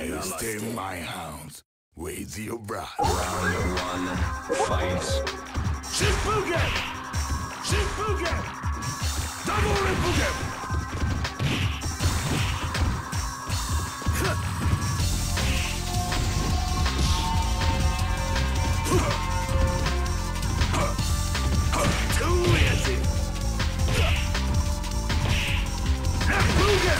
[SPEAKER 2] I'll stay my hounds with your bride.
[SPEAKER 1] Round one, fight.
[SPEAKER 3] Shippugen! Shippugen! Double Rippugen! Too easy! Shippugen!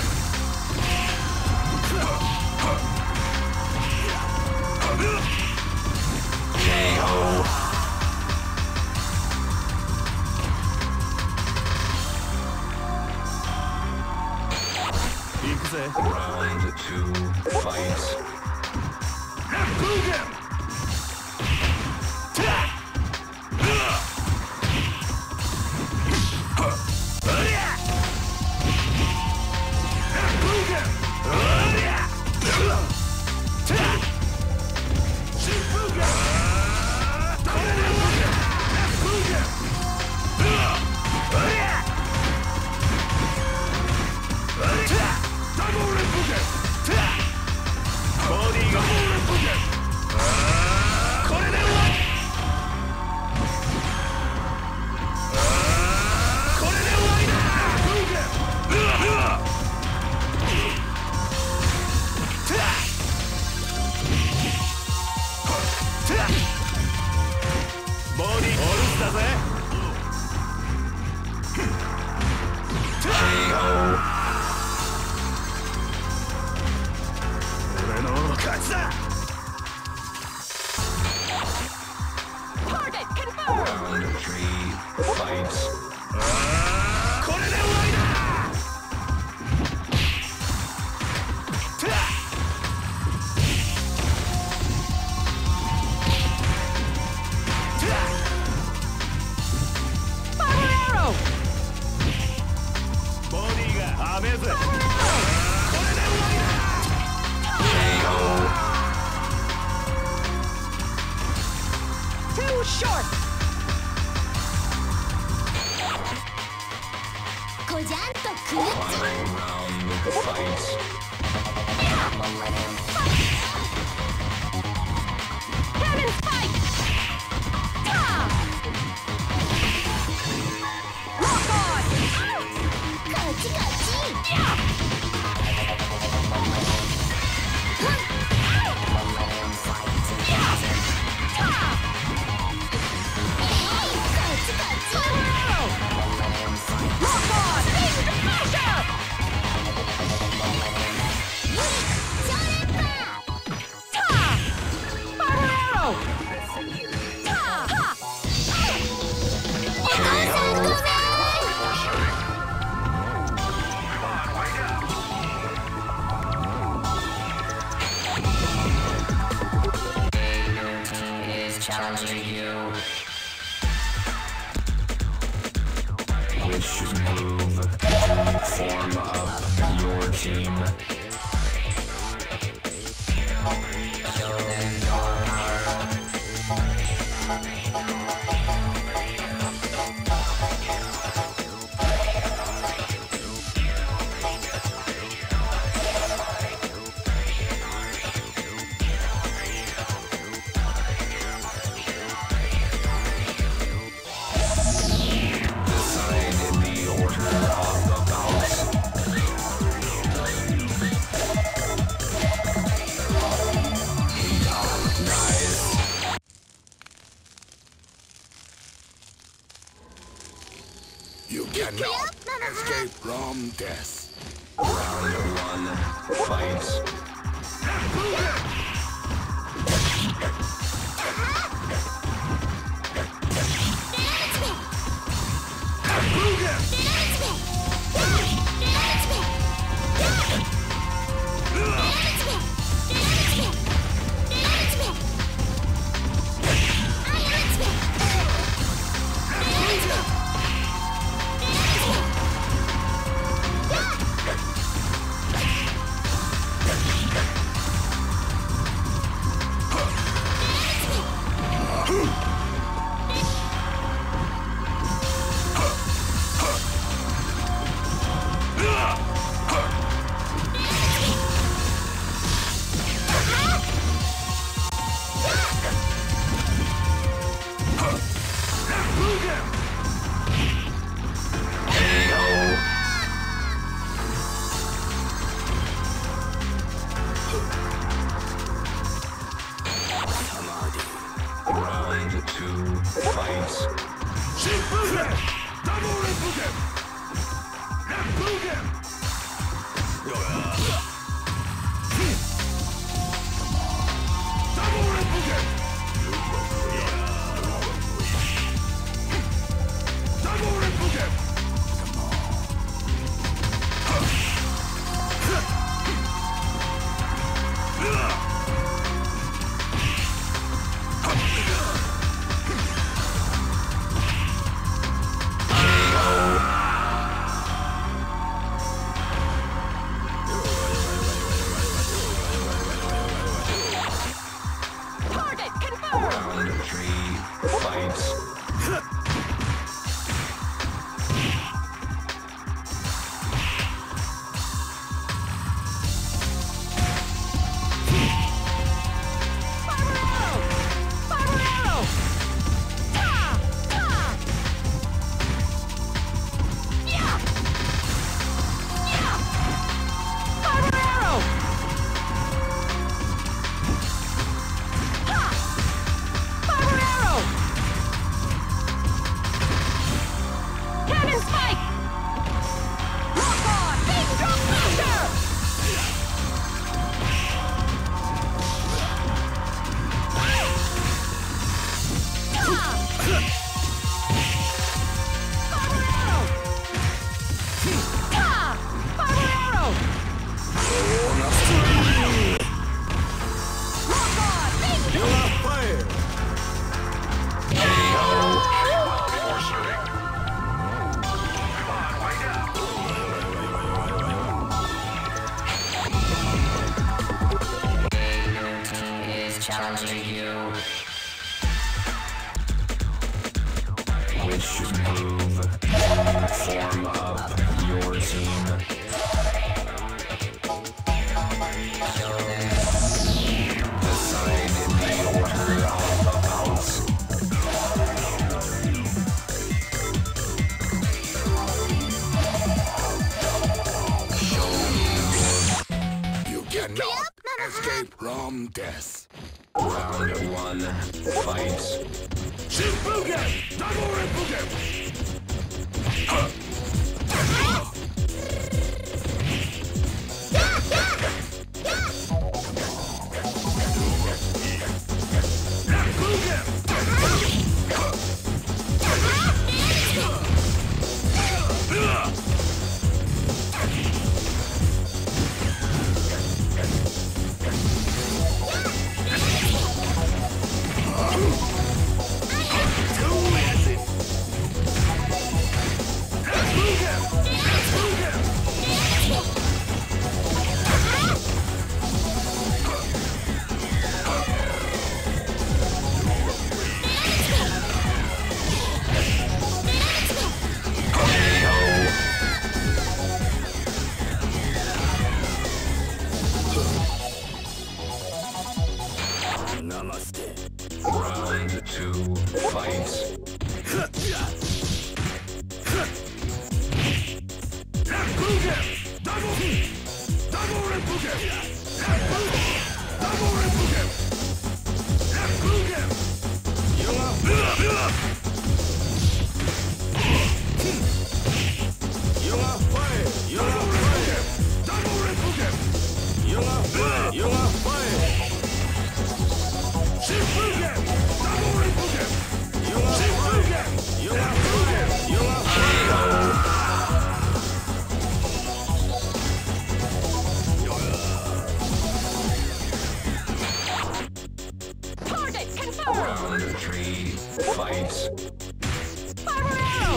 [SPEAKER 1] KO. Round two, fight.
[SPEAKER 3] Shippugen!
[SPEAKER 1] Round three, fight.
[SPEAKER 4] Short. こじゃんとくるっ
[SPEAKER 1] Final round, fight.
[SPEAKER 4] Cannon spike. Ta. Rock on. こっちこっち。
[SPEAKER 1] Challenging you. Which move to form up your team? Show them your power.
[SPEAKER 2] You cannot escape from death.
[SPEAKER 1] Round one, fight. challenging you. Which move form up your team? Decide the order of the bouts.
[SPEAKER 2] You cannot escape from death.
[SPEAKER 1] Round 1, fight.
[SPEAKER 3] Shinfugen! Double Rinpogen!
[SPEAKER 1] Round 2, fight. Round 3, fight.
[SPEAKER 5] Fire arrow!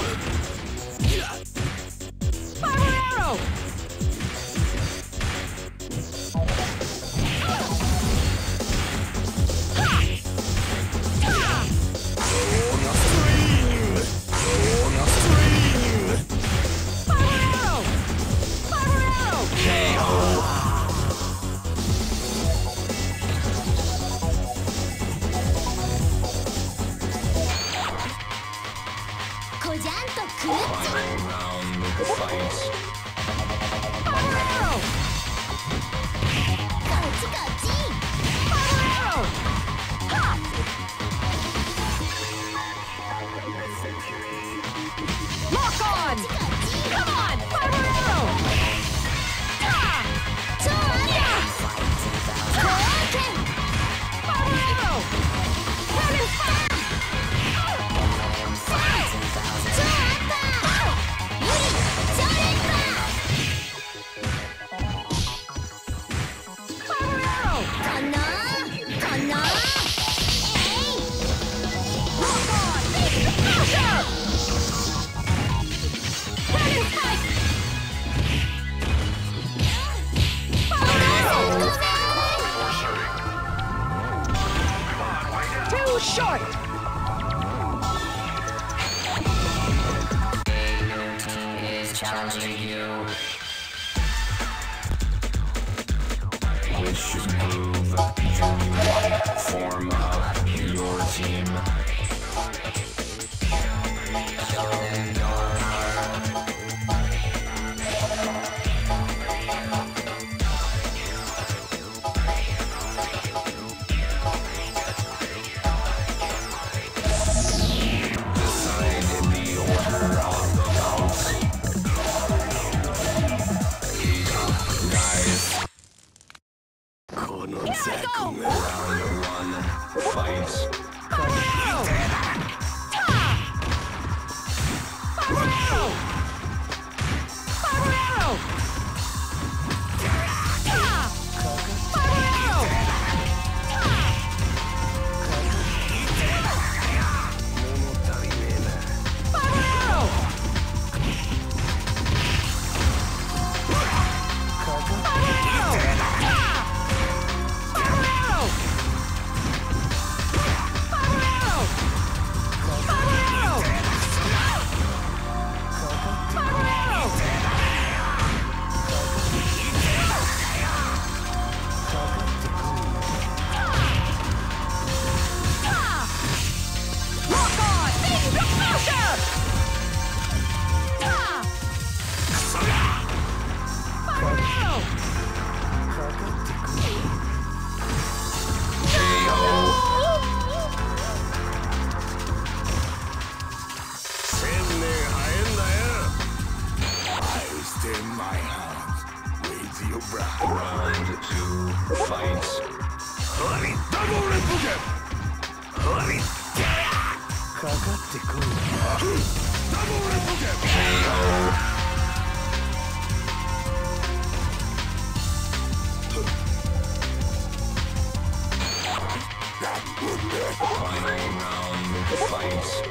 [SPEAKER 5] Fire arrow!
[SPEAKER 1] Final round, fight.
[SPEAKER 5] Lock on! Come on! Fire arrow! Fire arrow! Cannon fire! Fire arrow! Lock on! Smasher! Cannon spike! Fire arrow! Too short!
[SPEAKER 1] Your team is challenging you. Which move form up your team? Show them your power. Decide the order of the bouts. Guys. Round 1, fight.
[SPEAKER 5] Fire arrow!
[SPEAKER 1] Round 2, fight.
[SPEAKER 2] ダブルレップゲかかってこいダブルレップゲ
[SPEAKER 1] KO. Final round, fight.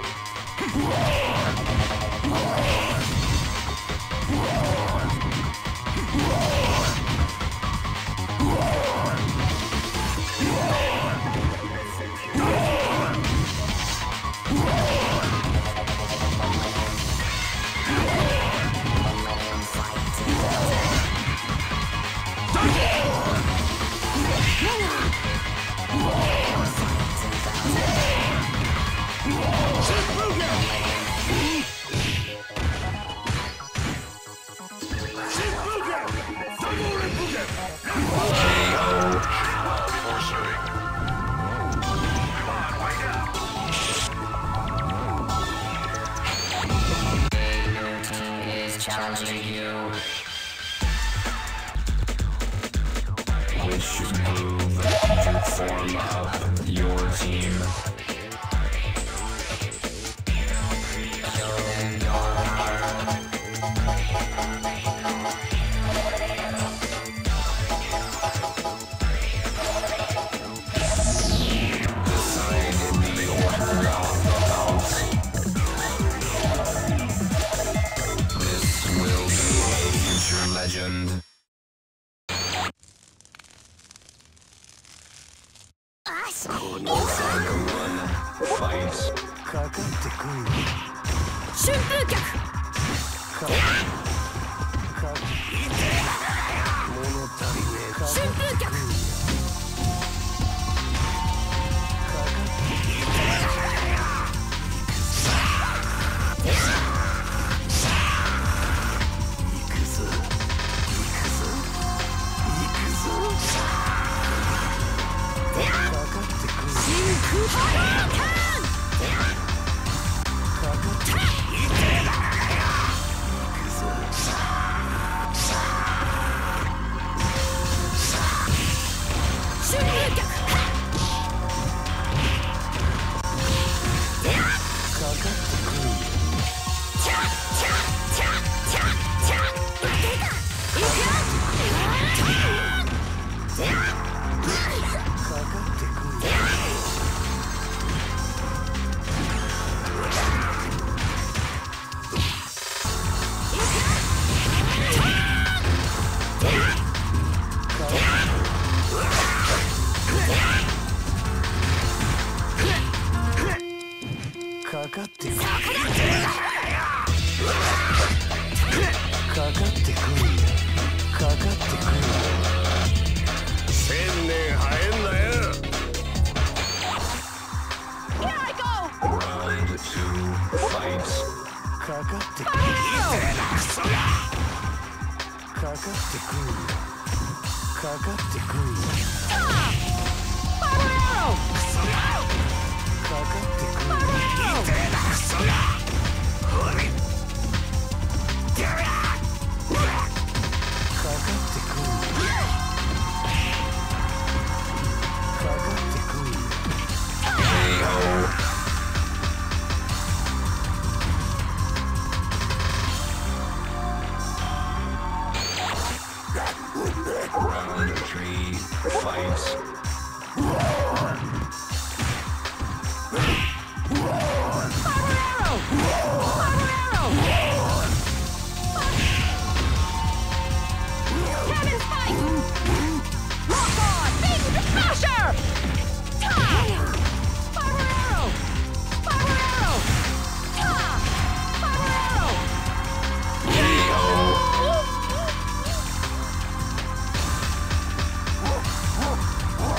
[SPEAKER 2] かかってこい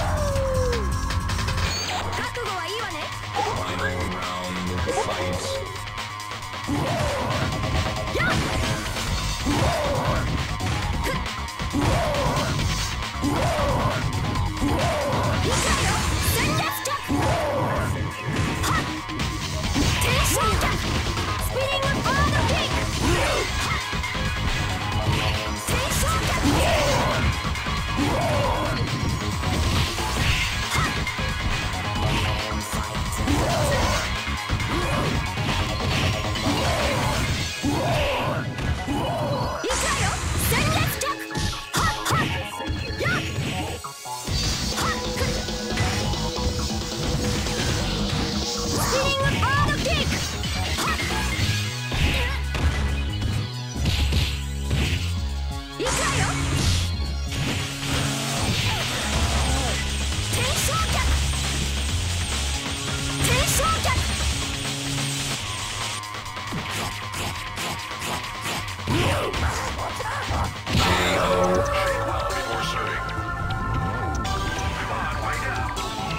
[SPEAKER 1] Before serving. Come on, wind up.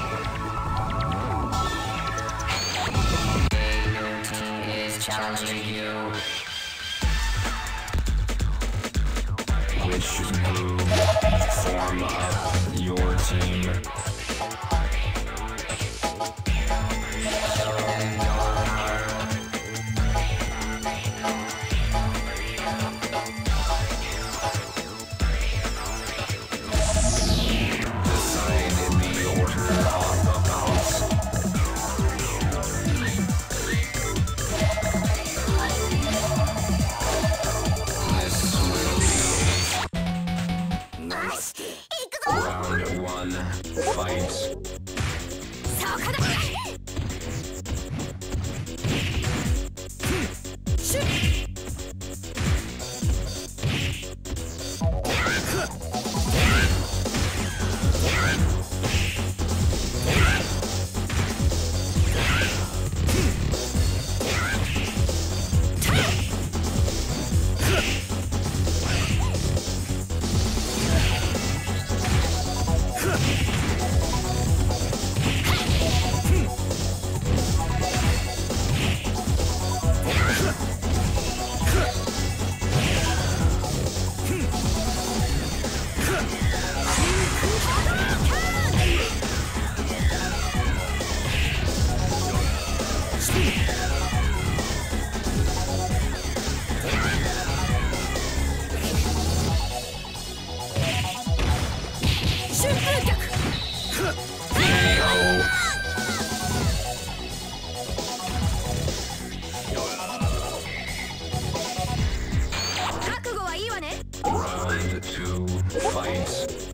[SPEAKER 6] Your team is challenging you.
[SPEAKER 1] Which move form up your team?
[SPEAKER 6] Show them your power.
[SPEAKER 1] Decide in the order of the mouse. This will be round one. Fight.
[SPEAKER 4] そこだシュッ旋風脚 覚悟はいいわね
[SPEAKER 1] Round two. Fight.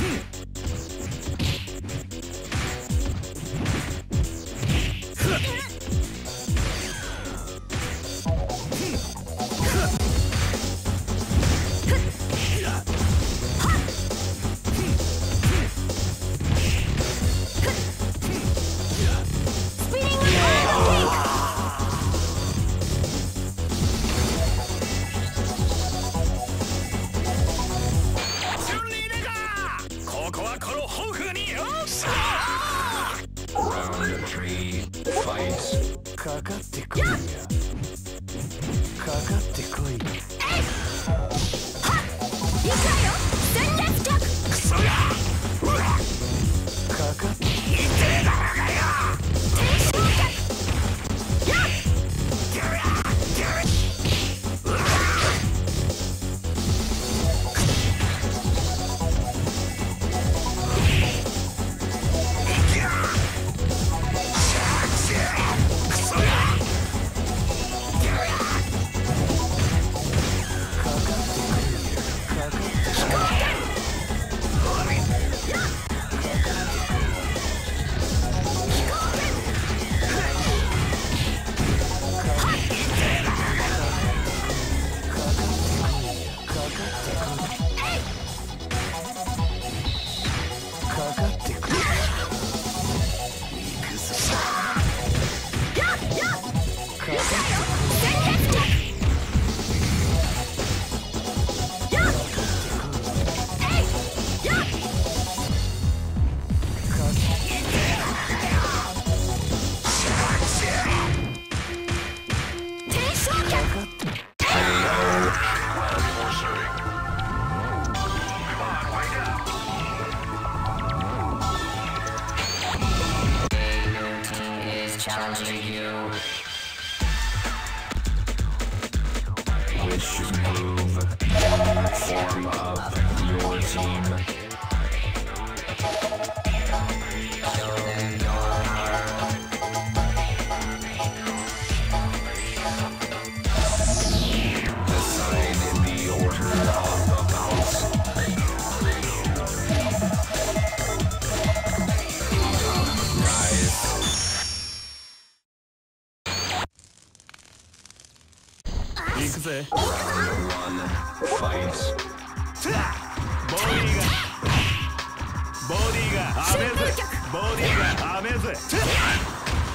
[SPEAKER 1] Round three. Fight.
[SPEAKER 3] かかってこいや。かかってこい。
[SPEAKER 4] いくわよ戦略脚クソが
[SPEAKER 3] かかって
[SPEAKER 4] 天正脚やっ
[SPEAKER 6] Challenging you.
[SPEAKER 1] Which move form up your team?
[SPEAKER 6] Show them your power.
[SPEAKER 1] Decide in the order of the mouse. Rise.
[SPEAKER 3] 行くぜ。
[SPEAKER 1] Round one. Fight.
[SPEAKER 3] ボディが雨ぜ。ボディが雨ぜ。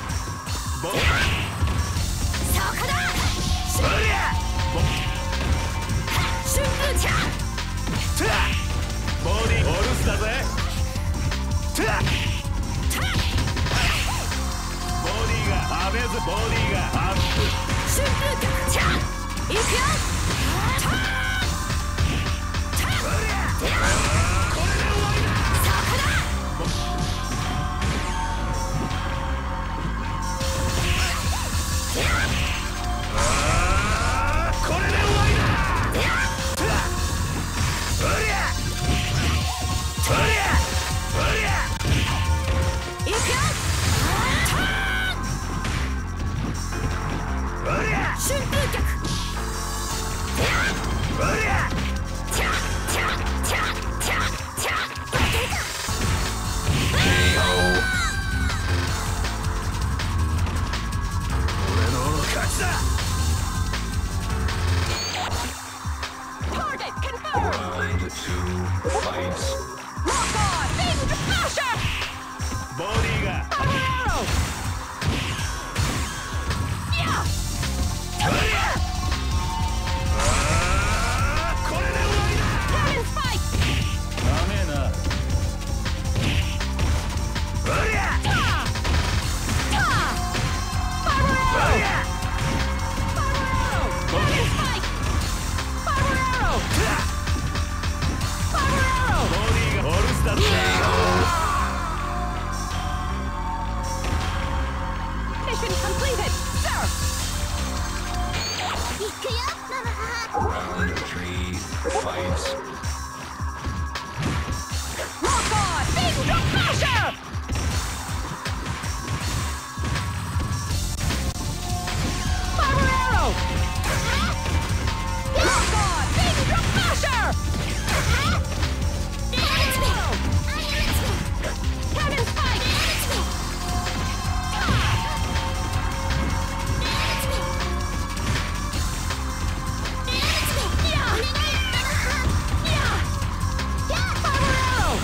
[SPEAKER 4] そこだ
[SPEAKER 3] そりゃ。 ボディオルスだぜ。ボディがアベズ、ボディがアップ。
[SPEAKER 5] 春風脚チャーいくよ。
[SPEAKER 3] これで終わりだ。
[SPEAKER 5] そこだ。
[SPEAKER 3] これで終わりだ。
[SPEAKER 5] いくよ。春風脚
[SPEAKER 3] 俺の勝ちだ。
[SPEAKER 5] Target confirmed.
[SPEAKER 1] Round 2, fight.
[SPEAKER 5] Lock on. Fiend Smasher.
[SPEAKER 3] ボディが
[SPEAKER 5] Power arrow. Yeah.
[SPEAKER 3] これで終わりだ。
[SPEAKER 5] Cannon spike.
[SPEAKER 3] ダメな。
[SPEAKER 5] Ta. Ta. Power arrow. Power arrow. Cannon spike. Power arrow. Power arrow.
[SPEAKER 3] ボディがオルスだぜ。
[SPEAKER 5] Mission completed, sir.
[SPEAKER 4] 行くよママ母
[SPEAKER 1] Round 3, fight.
[SPEAKER 5] Lock on. Fiend Smasher. Power arrow. Lock on. Fiend Smasher. Cannon spike. Power arrow.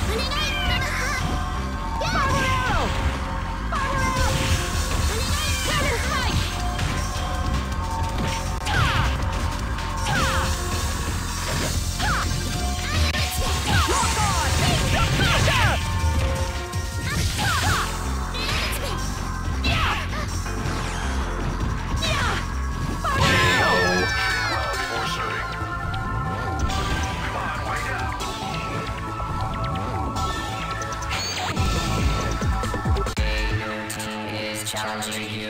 [SPEAKER 5] Power arrow. Power arrow. Cannon spike. Ta. Ta. Ta. Lock on. Fiend Smasher. Yeah. Yeah. Power arrow.
[SPEAKER 6] Is challenging you.